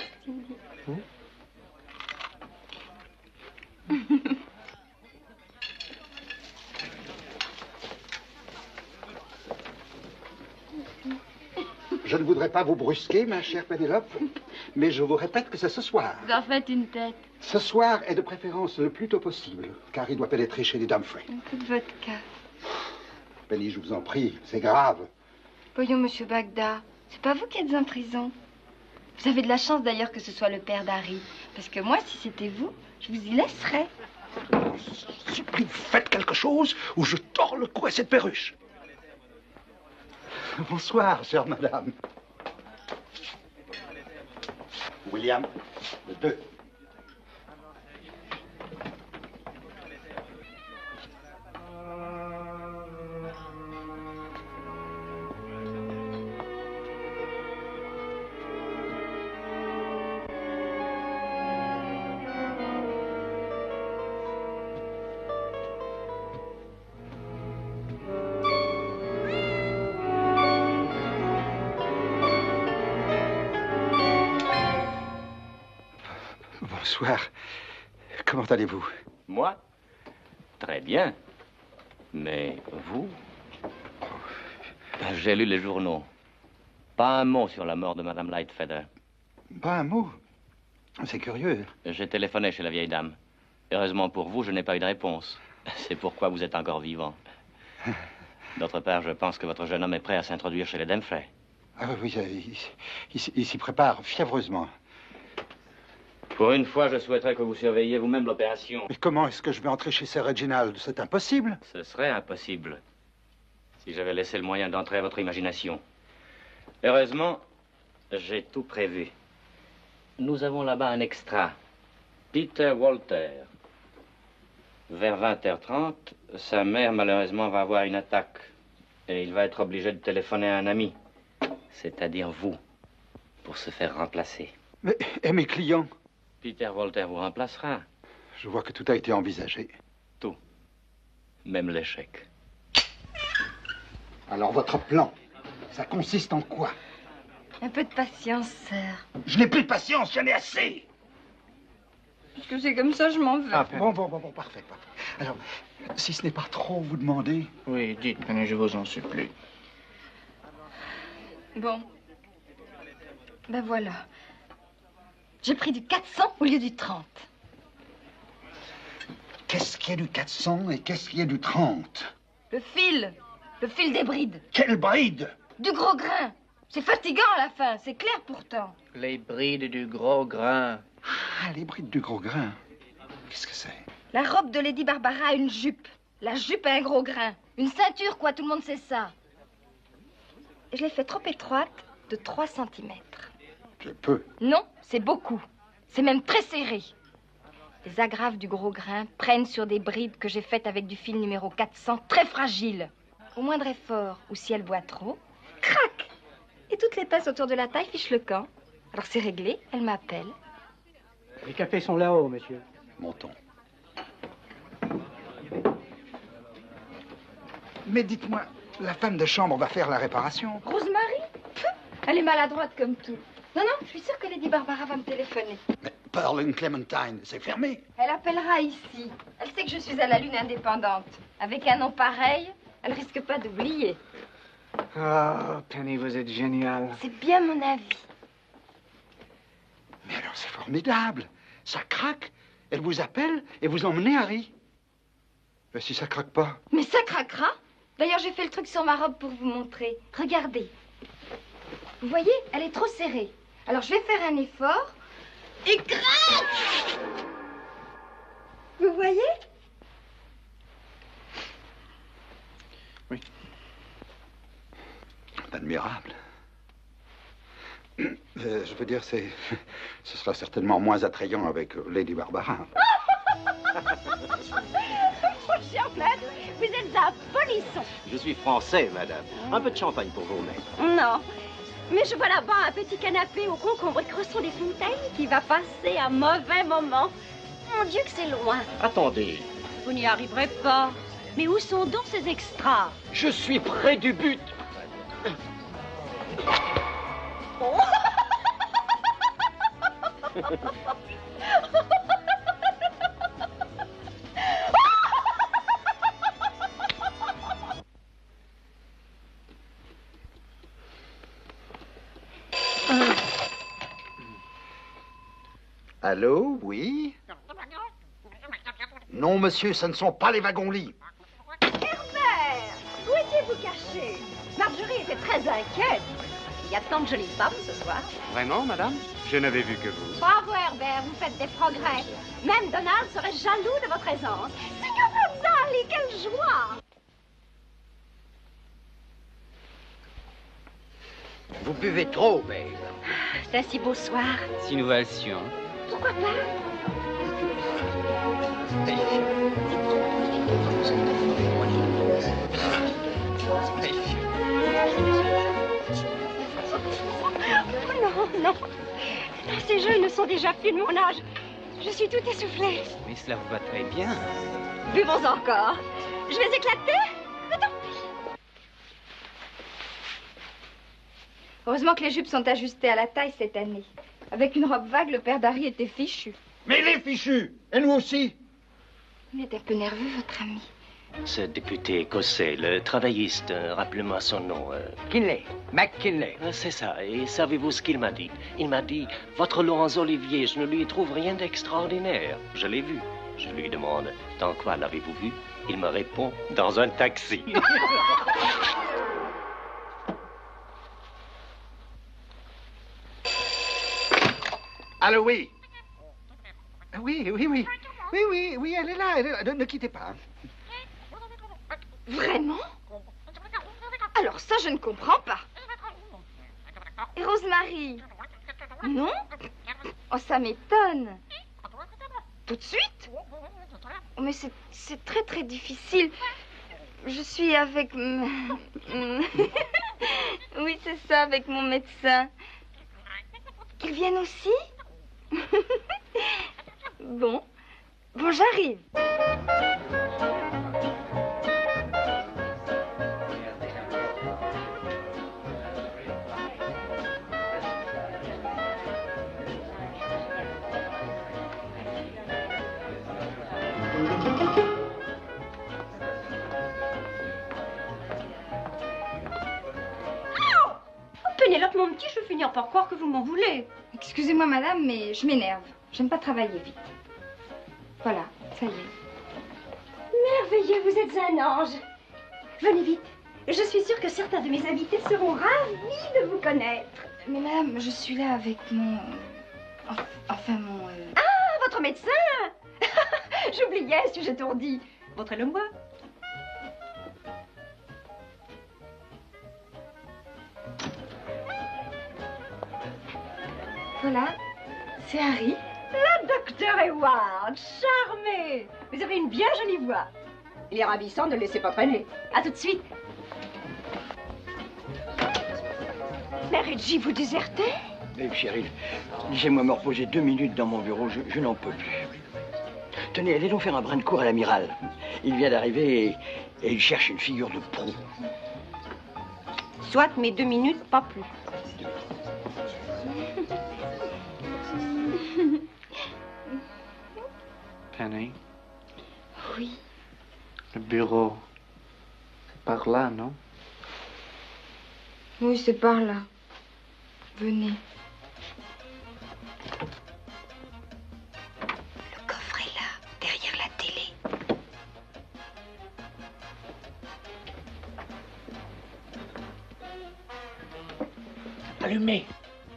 Je ne voudrais pas vous brusquer, ma chère Pénélope, mais je vous répète que c'est ce soir. Vous en faites une tête. Ce soir est de préférence le plus tôt possible, car il doit pénétrer chez les Dumfries. Un coup de vodka. Penny, je vous en prie, c'est grave. Voyons, monsieur Bagda, c'est pas vous qui êtes en prison. Vous avez de la chance d'ailleurs que ce soit le père d'Harry. Parce que moi, si c'était vous, je vous y laisserais. Je supplie, faites quelque chose ou je tords le cou à cette perruche. Bonsoir, chère madame. William, le deux. Bonsoir. Comment allez-vous? Moi? Très bien. Mais vous? J'ai lu les journaux. Pas un mot sur la mort de Madame Lightfeather. Pas un mot? C'est curieux. J'ai téléphoné chez la vieille dame. Heureusement pour vous, je n'ai pas eu de réponse. C'est pourquoi vous êtes encore vivant. D'autre part, je pense que votre jeune homme est prêt à s'introduire chez les Dumfries. Ah oui, il, il, il s'y prépare fiévreusement. Pour une fois, je souhaiterais que vous surveilliez vous-même l'opération. Mais comment est-ce que je vais entrer chez Sir Reginald? C'est impossible. Ce serait impossible si j'avais laissé le moyen d'entrer à votre imagination. Heureusement, j'ai tout prévu. Nous avons là-bas un extra. Peter Walter, Vers vingt heures trente, sa mère, malheureusement, va avoir une attaque. Et il va être obligé de téléphoner à un ami, c'est-à-dire vous, pour se faire remplacer. Mais, et mes clients? Peter Walter vous remplacera. Je vois que tout a été envisagé. Tout. Même l'échec. Alors votre plan, ça consiste en quoi? Un peu de patience, sœur. Je n'ai plus de patience, j'en ai assez. Puisque c'est comme ça, je m'en vais. Ah, bon, bon, bon, bon, parfait, parfait. Alors, si ce n'est pas trop vous demander... Oui, dites, Penny, je vous en supplie. Bon. Ben voilà. J'ai pris du quatre cents au lieu du trente. Qu'est-ce qu'il y a du quatre cents et qu'est-ce qu'il y a du trente? Le fil. Le fil des brides. Quelle bride? Du gros grain. C'est fatigant à la fin, c'est clair pourtant. Les brides du gros grain. Ah, les brides du gros grain. Qu'est-ce que c'est? La robe de Lady Barbara a une jupe. La jupe a un gros grain. Une ceinture, quoi, tout le monde sait ça. Et je l'ai fait trop étroite, de trois centimètres. C'est peu. Non, c'est beaucoup. C'est même très serré. Les agrafes du gros grain prennent sur des brides que j'ai faites avec du fil numéro quatre cents, très fragile. Au moindre effort, ou si elle boit trop, crac! Et toutes les pinces autour de la taille fichent le camp. Alors c'est réglé, elle m'appelle. Les cafés sont là-haut, monsieur. Montons. Mais dites-moi, la femme de chambre va faire la réparation? Rosemary? Pff, elle est maladroite comme tout. Non, non, je suis sûre que Lady Barbara va me téléphoner. Mais Pearl and Clementine, c'est fermé. Elle appellera ici. Elle sait que je suis à la lune indépendante. Avec un nom pareil, elle risque pas d'oublier. Oh, Penny, vous êtes géniale. C'est bien mon avis. Mais alors c'est formidable. Ça craque. Elle vous appelle et vous emmenez Harry. Mais si ça craque pas? Mais ça craquera. D'ailleurs, j'ai fait le truc sur ma robe pour vous montrer. Regardez. Vous voyez, elle est trop serrée. Alors je vais faire un effort. Et crac! Vous voyez? Oui. Admirable. Euh, je veux dire, c'est, ce sera certainement moins attrayant avec Lady Barbara. Mon cher Vlad, vous êtes un polisson. Je suis français, madame. Un peu de champagne pour vous, maître. Non, mais je vois là-bas un petit canapé au concombre et cressons des fontaines qui va passer un mauvais moment. Mon Dieu que c'est loin. Attendez. Vous n'y arriverez pas. Mais où sont donc ces extras? Je suis près du but. Oh. Allô, oui? Non, monsieur, ce ne sont pas les wagons-lits. Herbert, où étiez-vous caché? Marjorie était très inquiète. Il y a tant de jolies femmes ce soir. Vraiment, madame? Je n'avais vu que vous. Bravo Herbert, vous faites des progrès. Même Donald serait jaloux de votre aisance. Signor Gonzali, quelle joie! Vous buvez trop, Babe. C'est un si beau soir. Si nous valsions. Pourquoi pas? Oh non, non. Ces jeunes sont déjà plus de mon âge. Je suis tout essoufflée. Mais cela vous va très bien. Buvons encore. Je vais éclater. Mais tant pis. Heureusement que les jupes sont ajustées à la taille cette année. Avec une robe vague, le père d'Harry était fichu. Mais les fichus! Et nous aussi! Il est un peu nerveux, votre ami. Ce député écossais, le travailliste, euh, rappelez-moi son nom. Euh... Kinley, McKinley. Euh, C'est ça. Et savez-vous ce qu'il m'a dit? Il m'a dit, votre Laurence Olivier, je ne lui trouve rien d'extraordinaire. Je l'ai vu. Je lui demande, dans quoi l'avez-vous vu? Il me répond, dans un taxi. Allô, oui. Oui, oui, oui. Oui, oui, oui, elle est là, elle est là. Ne, ne quittez pas. Vraiment? Alors ça, je ne comprends pas. Et Rosemary? Non? Oh, ça m'étonne. Tout de suite? Mais c'est c'est très très difficile. Je suis avec... m- oui, c'est ça, avec mon médecin. Qu'il vienne aussi? Bon. Bon, j'arrive. Pénélope, mon petit, je vais finir par croire que vous m'en voulez. Excusez-moi, madame, mais je m'énerve. J'aime pas travailler vite. Voilà, ça y est. Merveilleux, vous êtes un ange. Venez vite. Je suis sûre que certains de mes invités seront ravis de vous connaître. Mais madame, je suis là avec mon... Enfin, mon... euh, Ah, votre médecin. J'oubliais, suis-je étourdie. Montrez-le-moi. Voilà, c'est Harry. La docteur Edward, charmé. Vous avez une bien jolie voix. Il est ravissant, ne le laissez pas traîner. À tout de suite. Mais Reggie, vous désertez? Eh, Cheryl, laissez-moi me reposer deux minutes dans mon bureau, je, je n'en peux plus. Tenez, allez donc faire un brin de cour à l'amiral. Il vient d'arriver et, et il cherche une figure de proue. Soit, mais deux minutes, pas plus. Penny, Oui. le bureau, c'est par là, non? Oui, c'est par là. Venez. Le coffre est là, derrière la télé. Allumez.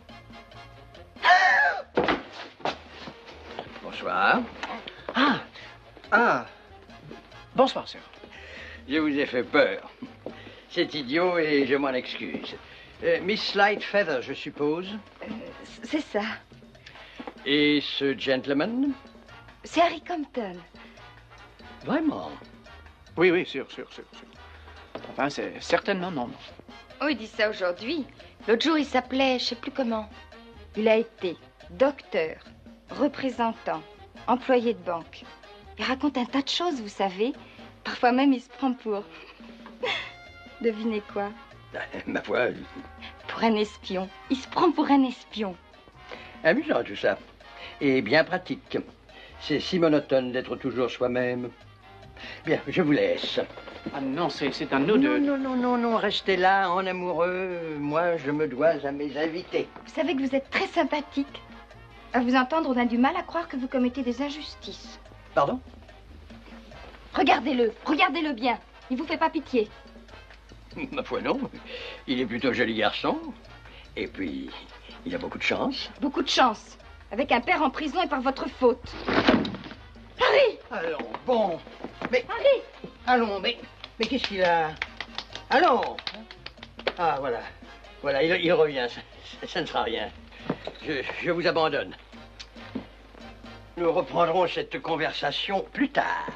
Bonsoir. Ah, ah. Bonsoir, sir. Je vous ai fait peur. C'est idiot et je m'en excuse. Euh, Miss Lightfeather, je suppose. C'est ça. Et ce gentleman? C'est Harry Compton. Vraiment? Oui, oui, sûr, sûr, sûr, sûr. Enfin, c'est certainement non. Oh, il dit ça aujourd'hui. L'autre jour, il s'appelait, je sais plus comment. Il a été docteur, représentant, employé de banque. Il raconte un tas de choses, vous savez. Parfois même, il se prend pour... Devinez quoi? Ma foi, Pour un espion. Il se prend pour un espion. amusant tout ça. Et bien pratique. C'est si monotone d'être toujours soi-même. Bien, je vous laisse. Ah non, c'est c'est à nous de... Non, non, non, non, non, restez là, en amoureux. Moi, je me dois à mes invités. Vous savez que vous êtes très sympathique. À vous entendre, on a du mal à croire que vous commettez des injustices. Pardon? Regardez-le, regardez-le bien. Il vous fait pas pitié. Ma foi, non. Il est plutôt joli garçon. Et puis, il a beaucoup de chance. Beaucoup de chance. Avec un père en prison et par votre faute. Harry! Allons, bon. Mais... Harry! Allons, mais... Mais qu'est-ce qu'il a? Allons! Ah, voilà. Voilà, il, il revient. Ça, ça ne sera rien. Je, je vous abandonne. Nous reprendrons cette conversation plus tard.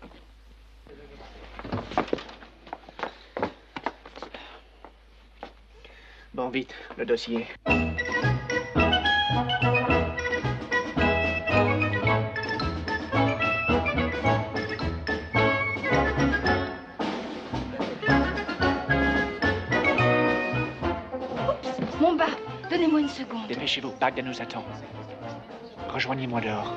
Bon, vite, le dossier. Mon bas, donnez-moi une seconde. Dépêchez-vous, Bagdad nous attend. Rejoignez-moi dehors.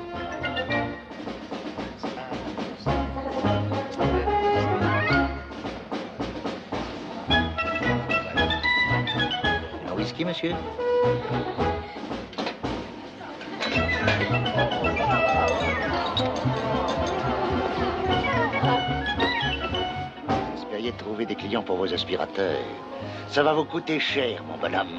Un whisky, monsieur? Espériez de trouver des clients pour vos aspirateurs. Ça va vous coûter cher, mon bonhomme.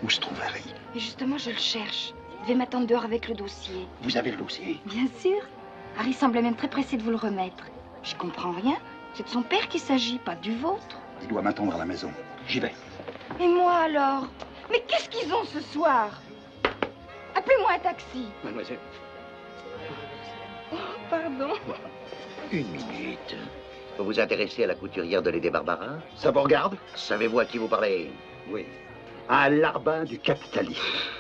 Où se trouve Harry? Et justement, je le cherche. Il devait m'attendre dehors avec le dossier. Vous avez le dossier? Bien sûr. Harry semblait même très pressé de vous le remettre. Je comprends rien. C'est de son père qu'il s'agit, pas du vôtre. Il doit m'attendre à la maison. J'y vais. Et moi alors? Mais qu'est-ce qu'ils ont ce soir? Appelez-moi un taxi. Mademoiselle. Oh, pardon. Une minute. Vous vous intéressez à la couturière de Lady Barbara? Ça vous regarde? Savez-vous à qui vous parlez? Oui. À Larbin du capitalisme.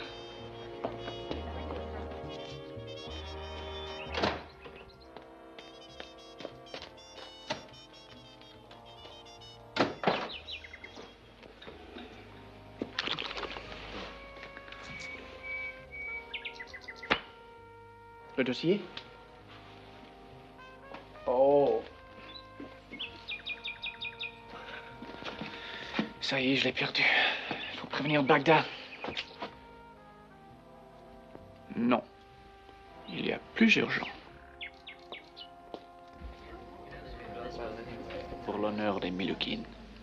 Le dossier? Oh. Ça y est, je l'ai perdu. Il faut prévenir Bagdad. Non. Il y a plus urgent. Pour l'honneur des Miloukines.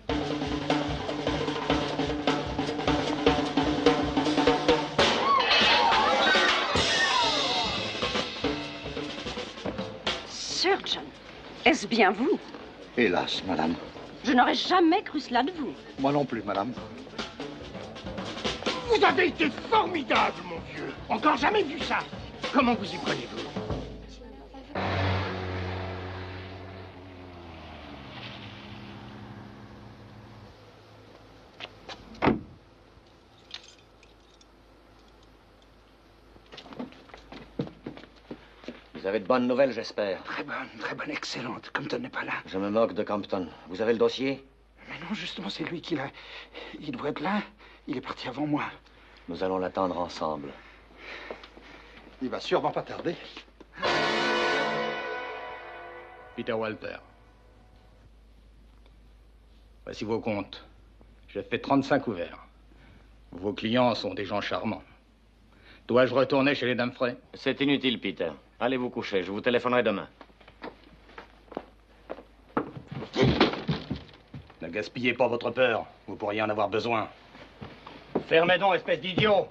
Surgeon, est-ce bien vous? Hélas, madame. Je n'aurais jamais cru cela de vous. Moi non plus, madame. Vous avez été formidable, mon vieux. Encore jamais vu ça. Comment vous y prenez-vous? Vous avez de bonnes nouvelles, j'espère. Très bonne, très bonne, excellente. Compton n'est pas là. Je me moque de Compton. Vous avez le dossier? Mais non, justement, c'est lui qui l'a. Il doit être là. Il est parti avant moi. Nous allons l'attendre ensemble. Il va sûrement pas tarder. Peter Walter. Voici vos comptes. J'ai fait trente-cinq ouverts. Vos clients sont des gens charmants. Dois-je retourner chez les Dumfries? C'est inutile, Peter. Allez vous coucher, je vous téléphonerai demain. Ne gaspillez pas votre peur. Vous pourriez en avoir besoin. Fermez donc, espèce d'idiot!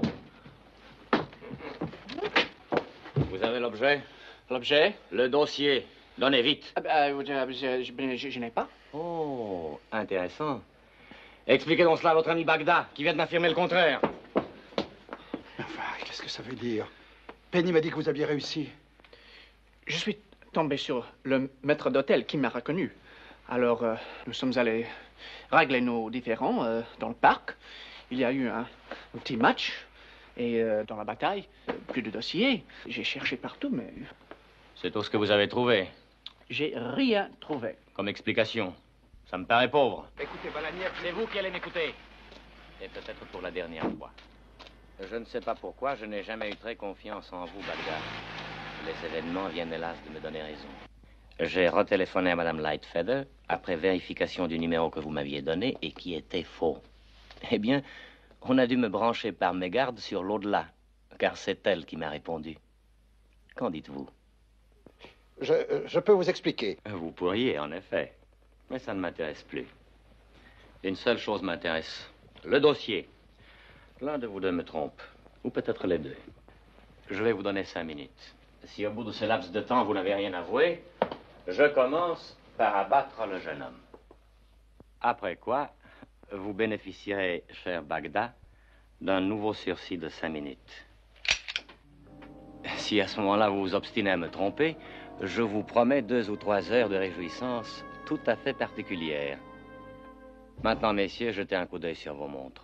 Vous avez l'objet? L'objet? Le dossier. Donnez vite. Ah, bah, euh, je, je- je- je n'ai pas. Oh, intéressant. Expliquez donc cela à votre ami Bagdad, qui vient de m'affirmer le contraire. Enfin, qu'est-ce que ça veut dire? Penny m'a dit que vous aviez réussi. Je suis tombé sur le maître d'hôtel qui m'a reconnu. Alors, euh, nous sommes allés régler nos différends euh, dans le parc. Il y a eu un, un petit match. Et euh, dans la bataille, euh, plus de dossiers. J'ai cherché partout, mais C'est tout ce que vous avez trouvé. j'ai rien trouvé. Comme explication. Ça me paraît pauvre. Écoutez, Balanière, C'est vous qui allez m'écouter. Et peut-être pour la dernière fois. Je ne sais pas pourquoi, je n'ai jamais eu très confiance en vous, Bagdad. Les événements viennent hélas de me donner raison. J'ai retéléphoné à Madame Lightfeather après vérification du numéro que vous m'aviez donné et qui était faux. Eh bien, on a dû me brancher par mégarde sur l'au-delà, car c'est elle qui m'a répondu. Qu'en dites-vous? Je, je peux vous expliquer. Vous pourriez, en effet. Mais ça ne m'intéresse plus. Une seule chose m'intéresse. Le dossier. L'un de vous deux me trompe. Ou peut-être les deux. Je vais vous donner cinq minutes. Si au bout de ce laps de temps, vous n'avez rien avoué, je commence par abattre le jeune homme. Après quoi, vous bénéficierez, cher Bagdad, d'un nouveau sursis de cinq minutes. Si à ce moment-là, vous vous obstinez à me tromper, je vous promets deux ou trois heures de réjouissance tout à fait particulières. Maintenant, messieurs, jetez un coup d'œil sur vos montres.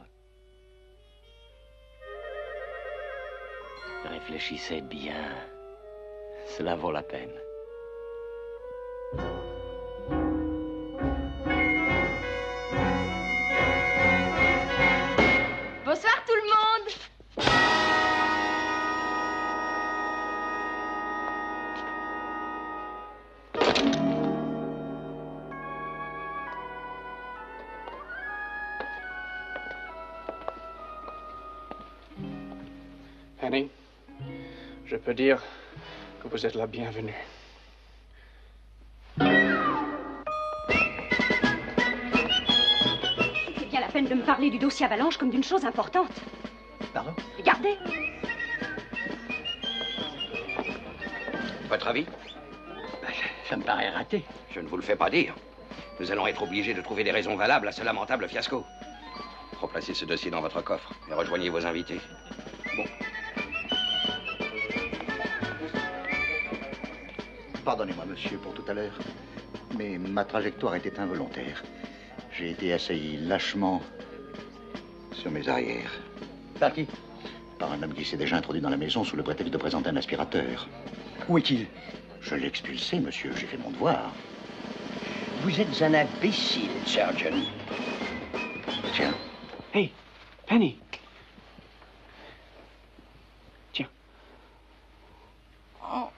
Réfléchissez bien. Cela vaut la peine. Bonsoir tout le monde. Penny, je peux dire que vous êtes la bienvenue. C'est bien la peine de me parler du dossier Avalanche comme d'une chose importante. Pardon? Regardez. Votre avis? Ben, ça me paraît raté. Je ne vous le fais pas dire. Nous allons être obligés de trouver des raisons valables à ce lamentable fiasco. Replacez ce dossier dans votre coffre et rejoignez vos invités. Bon. Pardonnez-moi, monsieur, pour tout à l'heure, mais ma trajectoire était involontaire. J'ai été assailli lâchement sur mes arrières. Par qui? Par un homme qui s'est déjà introduit dans la maison sous le prétexte de présenter un aspirateur. Où est-il? Je l'ai expulsé, monsieur. J'ai fait mon devoir. Vous êtes un imbécile, Sergeant. Tiens. Hey, Penny. Tiens. Oh.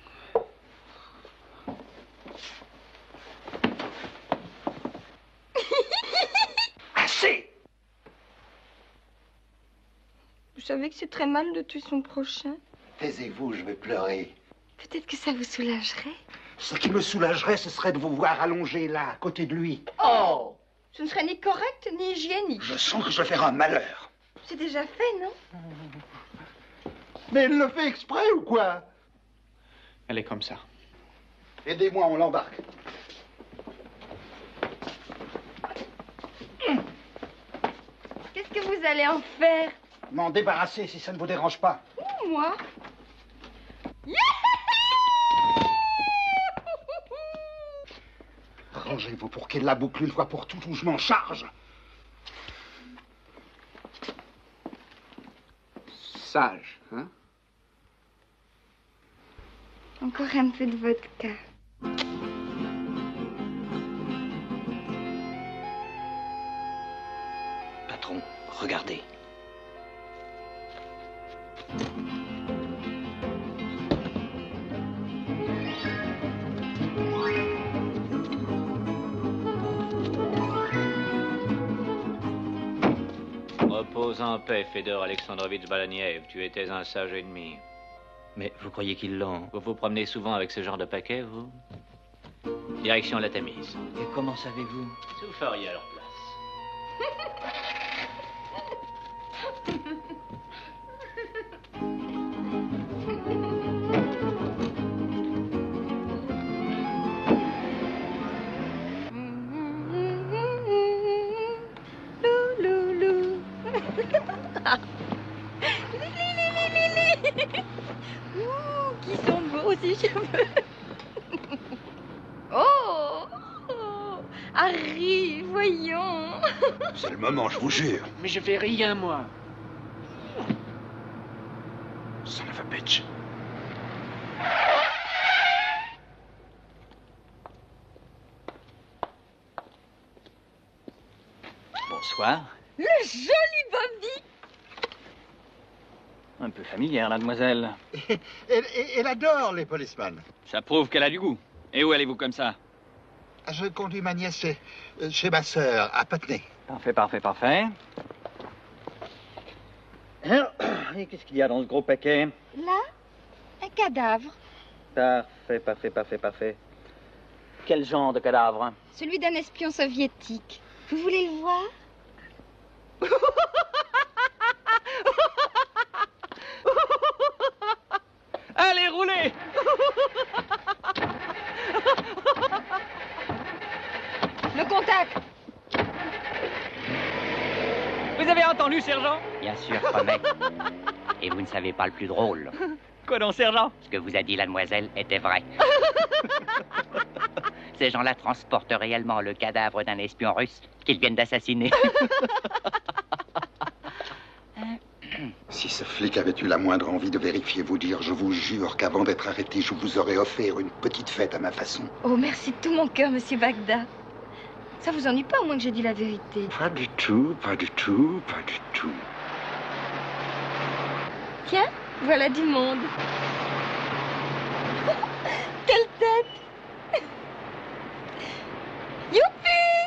Assez! Vous savez que c'est très mal de tuer son prochain? Taisez-vous, je vais pleurer. Peut-être que ça vous soulagerait. Ce qui me soulagerait, ce serait de vous voir allongé là, à côté de lui. Oh! Ce ne serait ni correct ni hygiénique. Je sens que je vais faire un malheur. C'est déjà fait, non? Mais elle le fait exprès ou quoi? Elle est comme ça. Aidez-moi, on l'embarque. Qu'est-ce que vous allez en faire? M'en débarrasser si ça ne vous dérange pas. Ouh, moi? Rangez-vous pour qu'elle la boucle une fois pour toutes ou je m'en charge. Sage, hein? Encore un peu de vodka. Patron, regardez. Repose en paix, Fedor Alexandrovitch Balaniev. Tu étais un sage ennemi. Mais vous croyez qu'ils l'ont? Vous vous promenez souvent avec ce genre de paquet, vous? Direction la Tamise. Et comment savez-vous? Si vous feriez à leur place. Ouh, qui sont beaux ces cheveux. Oh, oh, Harry, voyons. C'est le moment, je vous jure. Mais je fais rien, moi. Son of a bitch. Bonsoir. Le joli Bobby. Un peu familière, la demoiselle. Elle, elle- elle adore les policemen. Ça prouve qu'elle a du goût. Et où allez-vous comme ça? Je conduis ma nièce chez, euh, chez ma sœur, à Putney. Parfait, parfait, parfait. Alors, et qu'est-ce qu'il y a dans ce gros paquet? Là, un cadavre. Parfait, parfait, parfait, parfait. Quel genre de cadavre? Celui d'un espion soviétique. Vous voulez le voir? Allez, roulez! Le contact. Vous avez entendu, sergent? Bien sûr, promets. Et vous ne savez pas le plus drôle. Quoi donc, sergent? Ce que vous a dit la demoiselle était vrai. Ces gens-là transportent réellement le cadavre d'un espion russe qu'ils viennent d'assassiner. Si ce flic avait eu la moindre envie de vérifier, vous dire, je vous jure qu'avant d'être arrêté, je vous aurais offert une petite fête à ma façon. Oh, merci de tout mon cœur, monsieur Bagdad. Ça vous ennuie pas, au moins que j'ai dit la vérité? Pas du tout, pas du tout, pas du tout. Tiens, voilà du monde. Quelle tête! Youpi!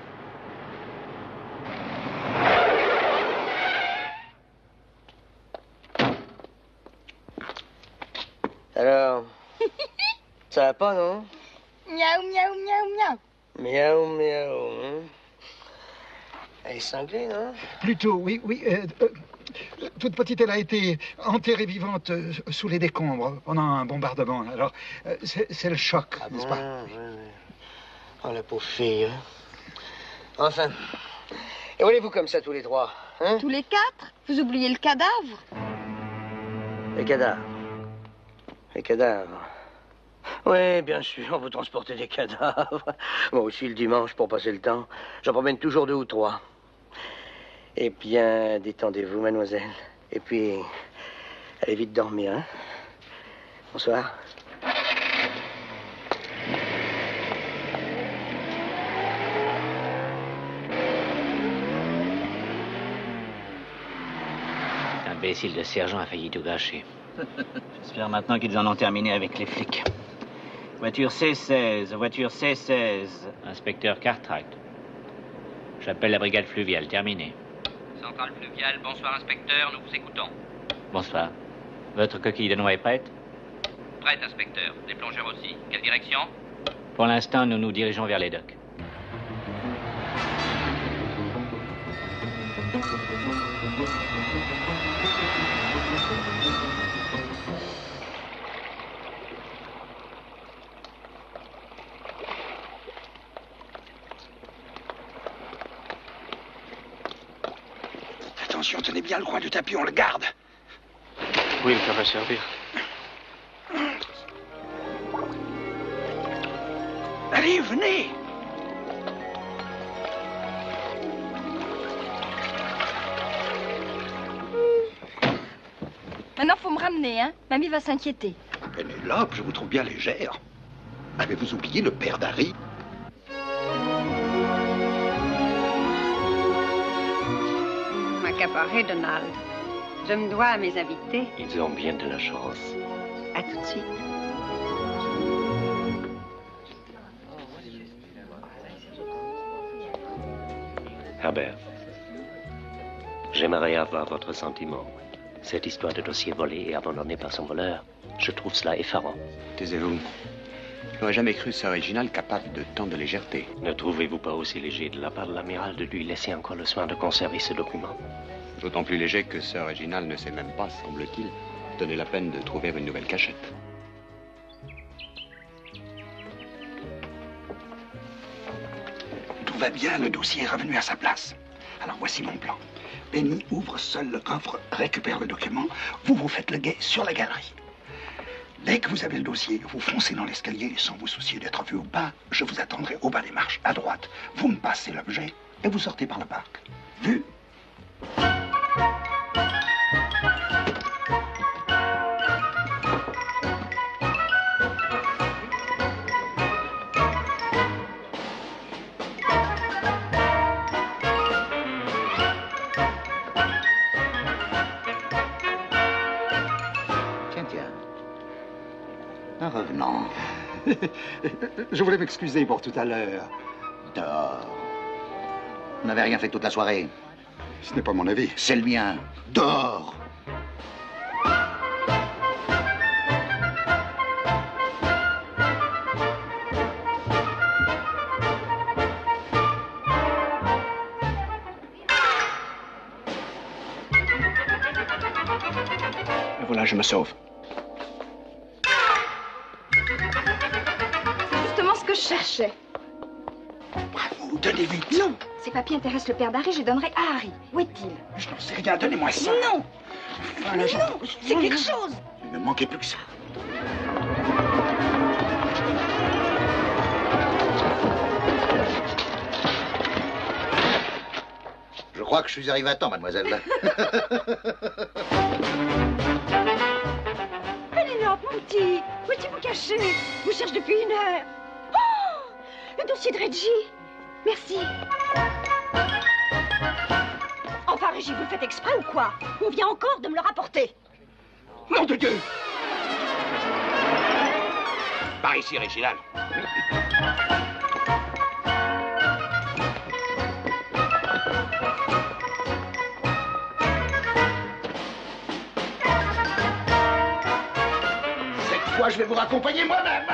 Alors, ça va pas, non? Miaou, miaou, miaou, miaou. Miaou, miaou. Hein? Elle est cinglée, non? Plutôt, oui, oui. euh, euh, toute petite, elle a été enterrée vivante euh, sous les décombres pendant un bombardement. Alors, euh, c'est le choc, ah n'est-ce bon, pas? Ouais, ouais. Oh, la pauvre fille. Hein. Enfin. Et où allez-vous comme ça, tous les trois, hein? Tous les quatre? Vous oubliez le cadavre? Les cadavres. Les cadavres. Oui, bien sûr, vous transportez des cadavres. Moi aussi, le dimanche, pour passer le temps, j'en promène toujours deux ou trois. Eh bien, détendez-vous, mademoiselle. Et puis, allez vite dormir, hein? Bonsoir. L'imbécile de sergent a failli tout gâcher. J'espère maintenant qu'ils en ont terminé avec les flics. Voiture C seize, voiture C seize. Inspecteur Cartwright. J'appelle la brigade fluviale, terminé. Centrale fluviale, bonsoir inspecteur, nous vous écoutons. Bonsoir. Votre coquille de noix est prête? Prête, inspecteur. Les plongeurs aussi. Quelle direction? Pour l'instant, nous nous dirigeons vers les docks. Attention, tenez bien le coin du tapis, on le garde. Oui, ça va servir. Allez, venez. Maintenant, faut me ramener, hein? Mamie va s'inquiéter. Pénélope, je vous trouve bien légère. Avez-vous oublié le père d'Harry? M'accaparer, Donald. Je me dois à mes invités. Ils ont bien de la chance. À tout de suite. Herbert, j'aimerais avoir votre sentiment. Cette histoire de dossier volé et abandonné par son voleur, je trouve cela effarant. Taisez-vous. Je n'aurais jamais cru Sir Reginald capable de tant de légèreté. Ne trouvez-vous pas aussi léger de la part de l'amiral de lui laisser encore le soin de conserver ce document? D'autant plus léger que Sir Reginald ne sait même pas, semble-t-il, donner la peine de trouver une nouvelle cachette. Tout va bien, le dossier est revenu à sa place. Alors voici mon plan. Benny ouvre seul le coffre, récupère le document. Vous vous faites le guet sur la galerie. Dès que vous avez le dossier, vous foncez dans l'escalier sans vous soucier d'être vu au bas. Je vous attendrai au bas des marches, à droite. Vous me passez l'objet et vous sortez par le parc. Vu? Revenons. Je voulais m'excuser pour tout à l'heure. Dehors. Vous n'avez rien fait toute la soirée. Ce n'est pas mon avis. C'est le mien. Dehors. Et voilà, je me sauve. Je cherchais. Bravo, donnez vite. Non, ces papiers intéressent le père d'Harry, je les donnerai à Harry. Où est-il? Je n'en sais rien, donnez-moi ça. Non. Enfin, là, je... Non, c'est quelque chose. Il ne manquait plus que ça. Je crois que je suis arrivé à temps, mademoiselle. Pénélope, mon petit, où étiez-vous caché? Je vous cherche depuis une heure. Oh, le dossier de Reggie. Merci. Enfin, Reggie, vous le faites exprès ou quoi? On vient encore de me le rapporter. Nom de Dieu! Par ici, Reginald. Cette fois, je vais vous raccompagner moi-même.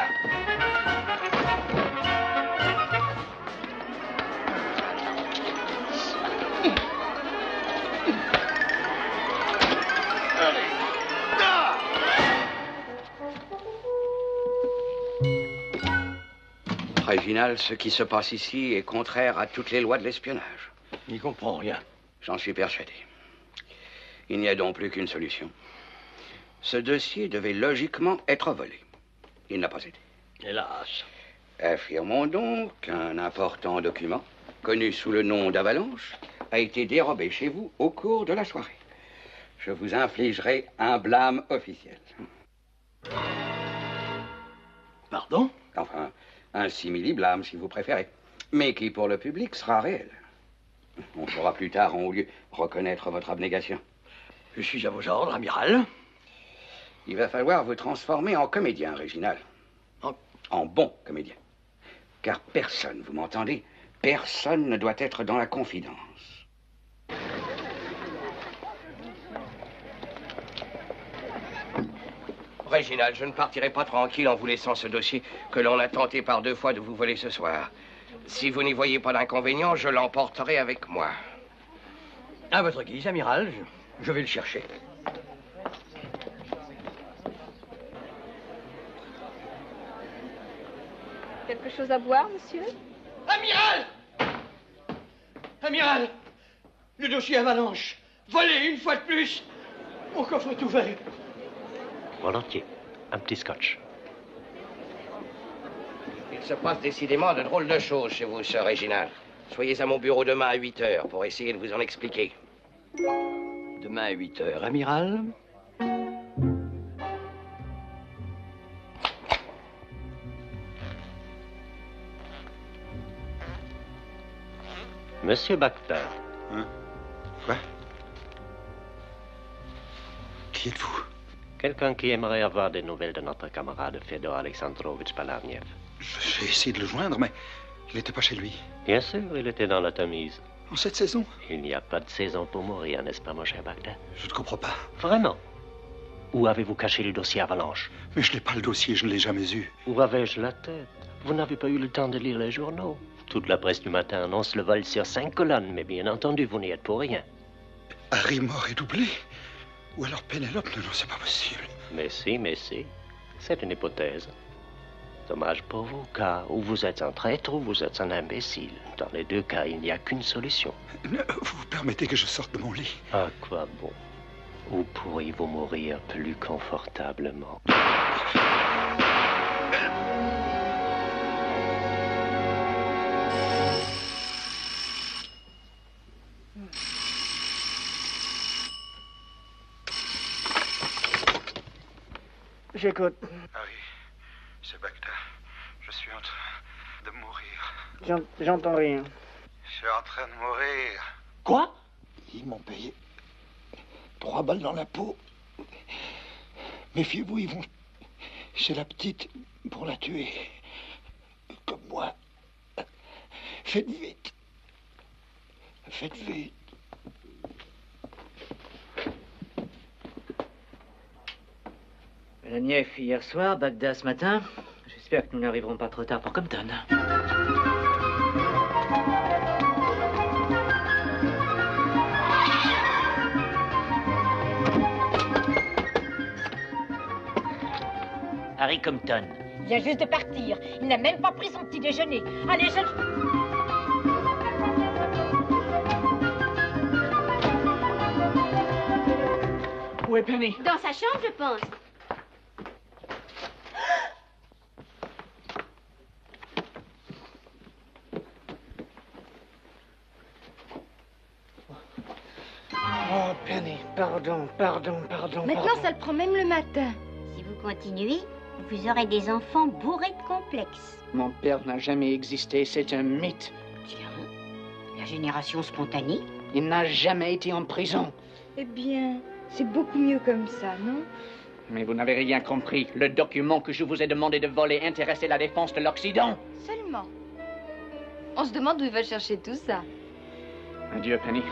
Réginald, ce qui se passe ici est contraire à toutes les lois de l'espionnage. Il comprend rien. J'en suis persuadé. Il n'y a donc plus qu'une solution. Ce dossier devait logiquement être volé. Il n'a pas été. Hélas. Affirmons donc qu'un important document, connu sous le nom d'Avalanche, a été dérobé chez vous au cours de la soirée. Je vous infligerai un blâme officiel. Pardon? Enfin, un simili-blâme, si vous préférez, mais qui, pour le public, sera réel. On saura plus tard, en haut lieu, reconnaître votre abnégation. Je suis à vos ordres, amiral. Il va falloir vous transformer en comédien, Réginald. En, en bon comédien. Car personne, vous m'entendez, personne ne doit être dans la confidence. Réginald, je ne partirai pas tranquille en vous laissant ce dossier que l'on a tenté par deux fois de vous voler ce soir. Si vous n'y voyez pas d'inconvénient, je l'emporterai avec moi. À votre guise, amiral, je, je vais le chercher. Quelque chose à boire, monsieur? Amiral! Amiral! Le dossier Avalanche, volé une fois de plus. Mon coffre est ouvert. Volontiers. Un petit scotch. Il se passe décidément de drôles de choses chez vous, sir Réginald. Soyez à mon bureau demain à huit heures pour essayer de vous en expliquer. Demain à huit heures, amiral. Monsieur Bacter. Hein? Quoi? Qui êtes-vous? Quelqu'un qui aimerait avoir des nouvelles de notre camarade Fedor Alexandrovitch Palarniev. J'ai essayé de le joindre, mais il n'était pas chez lui. Bien sûr, il était dans la Tamise. En cette saison? Il n'y a pas de saison pour mourir, n'est-ce pas, mon cher Bacter? Je ne comprends pas. Vraiment? Où avez-vous caché le dossier Avalanche? Mais je n'ai pas le dossier, je ne l'ai jamais eu. Où avais-je la tête? Vous n'avez pas eu le temps de lire les journaux. Toute la presse du matin annonce le vol sur cinq colonnes, mais bien entendu, vous n'y êtes pour rien. Harry mort et doublé? Ou alors Pénélope? Non, non, c'est pas possible. Mais si, mais si. C'est une hypothèse. Dommage pour vous, car ou vous êtes un traître ou vous êtes un imbécile. Dans les deux cas, il n'y a qu'une solution. Vous permettez que je sorte de mon lit? À quoi bon? Où pourriez-vous mourir plus confortablement? J'écoute. Harry, c'est Bacta. Je suis en train de mourir. J'entends rien. Je suis en train de mourir. Quoi? Ils m'ont payé trois balles dans la peau. Méfiez-vous, ils vont chez la petite pour la tuer. Comme moi. Faites vite. Faites vite. Nief hier soir, Bagdad ce matin. J'espère que nous n'arriverons pas trop tard pour Compton. Harry Compton. Il vient juste de partir. Il n'a même pas pris son petit déjeuner. Allez, je... Où est Penny? Dans sa chambre, je pense. Oh, Penny, pardon, pardon, pardon. Maintenant, pardon. ça le prend même le matin. Si vous continuez, vous aurez des enfants bourrés de complexes. Mon père n'a jamais existé, c'est un mythe. Tiens, la génération spontanée. Il n'a jamais été en prison. Eh bien, c'est beaucoup mieux comme ça, non? Mais vous n'avez rien compris. Le document que je vous ai demandé de voler intéressait la défense de l'Occident. Seulement. On se demande où ils veulent chercher tout ça. Adieu, Penny.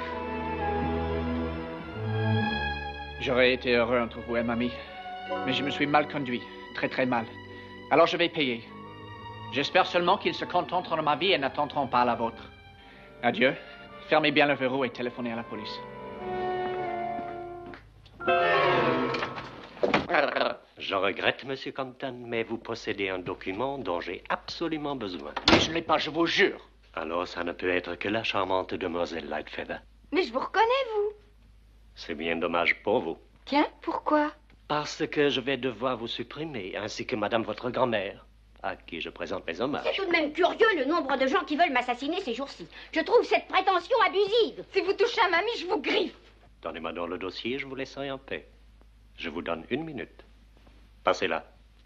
J'aurais été heureux entre vous et mamie, mais je me suis mal conduit, très très mal. Alors je vais payer. J'espère seulement qu'ils se contenteront de ma vie et n'attenteront pas à la vôtre. Adieu. Fermez bien le verrou et téléphonez à la police. Je regrette, Monsieur Compton, mais vous possédez un document dont j'ai absolument besoin. Mais je ne l'ai pas, je vous jure. Alors, ça ne peut être que la charmante demoiselle Lightfeather. Mais je vous reconnais, vous. C'est bien dommage pour vous. Tiens, pourquoi? Parce que je vais devoir vous supprimer, ainsi que Madame votre grand-mère, à qui je présente mes hommages. C'est tout de même curieux le nombre de gens qui veulent m'assassiner ces jours-ci. Je trouve cette prétention abusive. Si vous touchez à mamie, je vous griffe. Donnez-moi donc le dossier, je vous laisserai en paix. Je vous donne une minute. Passez là.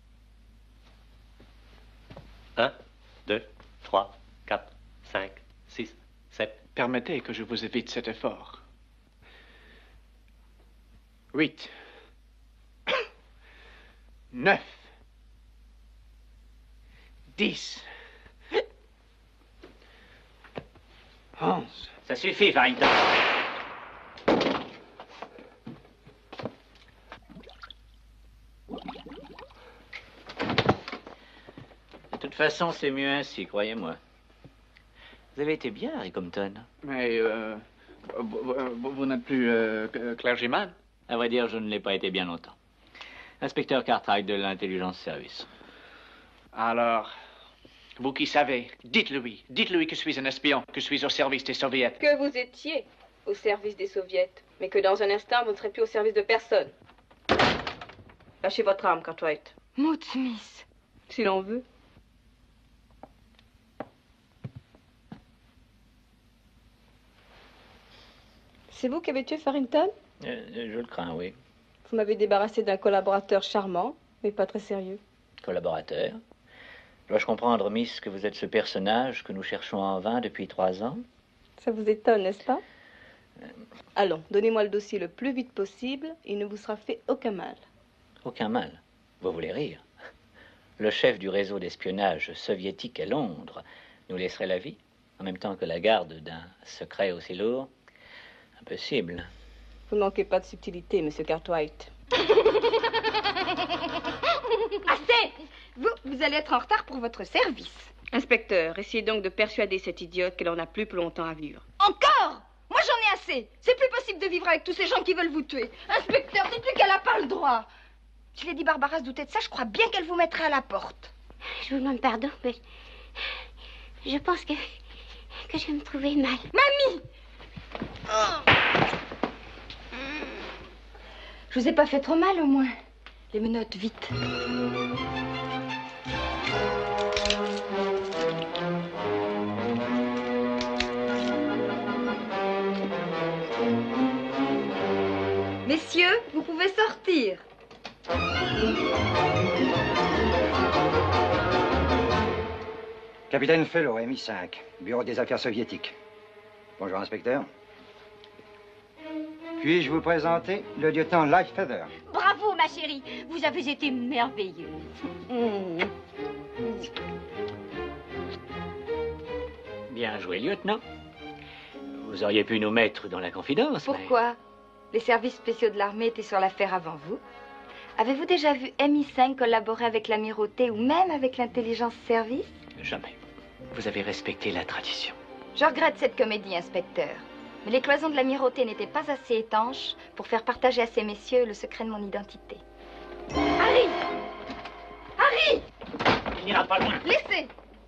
Un, deux, trois, quatre, cinq, six, sept. Permettez que je vous évite cet effort. Huit. Neuf. Dix. Onze. Ça suffit, Farrington. De toute façon, c'est mieux ainsi, croyez-moi. Vous avez été bien, Harry Compton. Mais euh, vous, vous- vous n'êtes plus euh, clergyman? À vrai dire, je ne l'ai pas été bien longtemps. Inspecteur Cartwright de l'intelligence service. Alors, vous qui savez, dites-lui, dites-lui que je suis un espion, que je suis au service des soviets. Que vous étiez au service des soviets, mais que dans un instant, vous ne serez plus au service de personne. Lâchez votre arme, Cartwright. Maud Smith. Si l'on veut. C'est vous qui avez tué Farrington? Euh, je le crains, oui. Vous m'avez débarrassé d'un collaborateur charmant, mais pas très sérieux. Collaborateur. Dois-je comprendre, Miss, que vous êtes ce personnage que nous cherchons en vain depuis trois ans? Ça vous étonne, n'est-ce pas? Allons, donnez-moi le dossier le plus vite possible, il ne vous sera fait aucun mal. Aucun mal. Vous voulez rire? Le chef du réseau d'espionnage soviétique à Londres nous laisserait la vie, en même temps que la garde d'un secret aussi lourd? Impossible. Vous ne manquez pas de subtilité, Monsieur Cartwright. Assez! Vous, vous allez être en retard pour votre service. Inspecteur, essayez donc de persuader cette idiote qu'elle en a plus pour longtemps à vivre. Encore? Moi, j'en ai assez. C'est plus possible de vivre avec tous ces gens qui veulent vous tuer. Inspecteur, dites-lui qu'elle n'a pas le droit. Si Lady Barbara se doutait de ça, je crois bien qu'elle vous mettrait à la porte. Je vous demande pardon, mais je pense que, que je vais me trouver mal. Mamie! Je vous ai pas fait trop mal, au moins. Les menottes, vite. Messieurs, vous pouvez sortir. Capitaine Fellow, M I cinq, Bureau des Affaires soviétiques. Bonjour, inspecteur. Puis-je vous présenter le lieutenant Lightfeather? Bravo, ma chérie. Vous avez été merveilleuse. Bien joué, lieutenant. Vous auriez pu nous mettre dans la confidence. mais- Pourquoi? Les services spéciaux de l'armée étaient sur l'affaire avant vous. Avez-vous déjà vu M I cinq collaborer avec l'amirauté ou même avec l'intelligence service? Jamais. Vous avez respecté la tradition. Je regrette cette comédie, inspecteur. Mais les cloisons de l'amirauté n'étaient pas assez étanches pour faire partager à ces messieurs le secret de mon identité. Harry! Harry! Il n'ira pas loin. Laissez!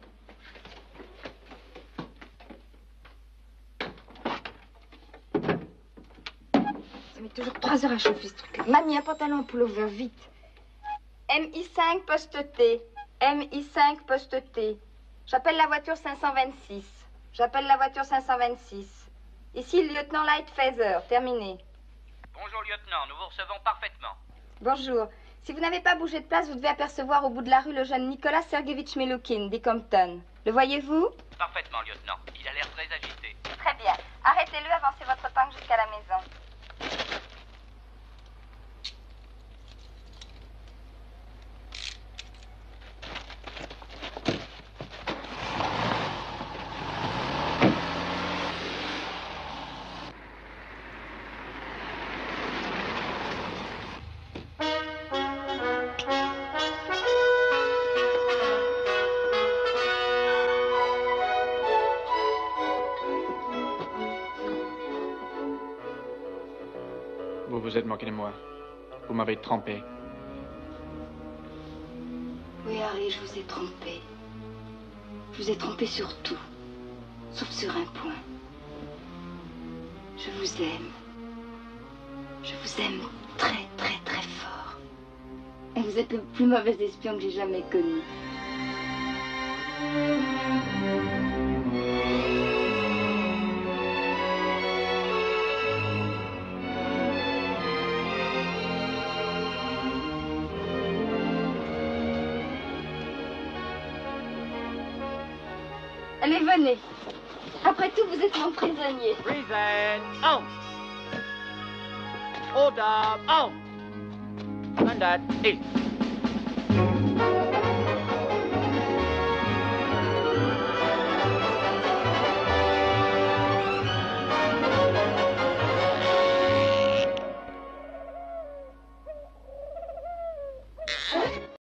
Ça met toujours trois heures à chauffer ce truc-là. Mamie, un pantalon en pullover, vite. M I cinq, poste T. M I cinq, poste T. J'appelle la voiture cinq cent vingt-six. J'appelle la voiture cinq cent vingt-six. Ici, le lieutenant Lightfeather. Terminé. Bonjour, lieutenant. Nous vous recevons parfaitement. Bonjour. Si vous n'avez pas bougé de place, vous devez apercevoir au bout de la rue le jeune Nicolas Sergevitch Melukin, dit Compton. Le voyez-vous? Parfaitement, lieutenant. Il a l'air très agité. Très bien. Arrêtez-le, avancez votre tank jusqu'à la maison. Vous vous êtes moqué de moi. Vous m'avez trompé. Oui, Harry, je vous ai trompé. Je vous ai trompé sur tout, sauf sur un point. Je vous aime. Je vous aime très, très, très fort. Et vous êtes le plus mauvais espion que j'ai jamais connu. Allez, venez. Après tout, vous êtes mon prisonnier. Present, on. Hold up, on. And that is.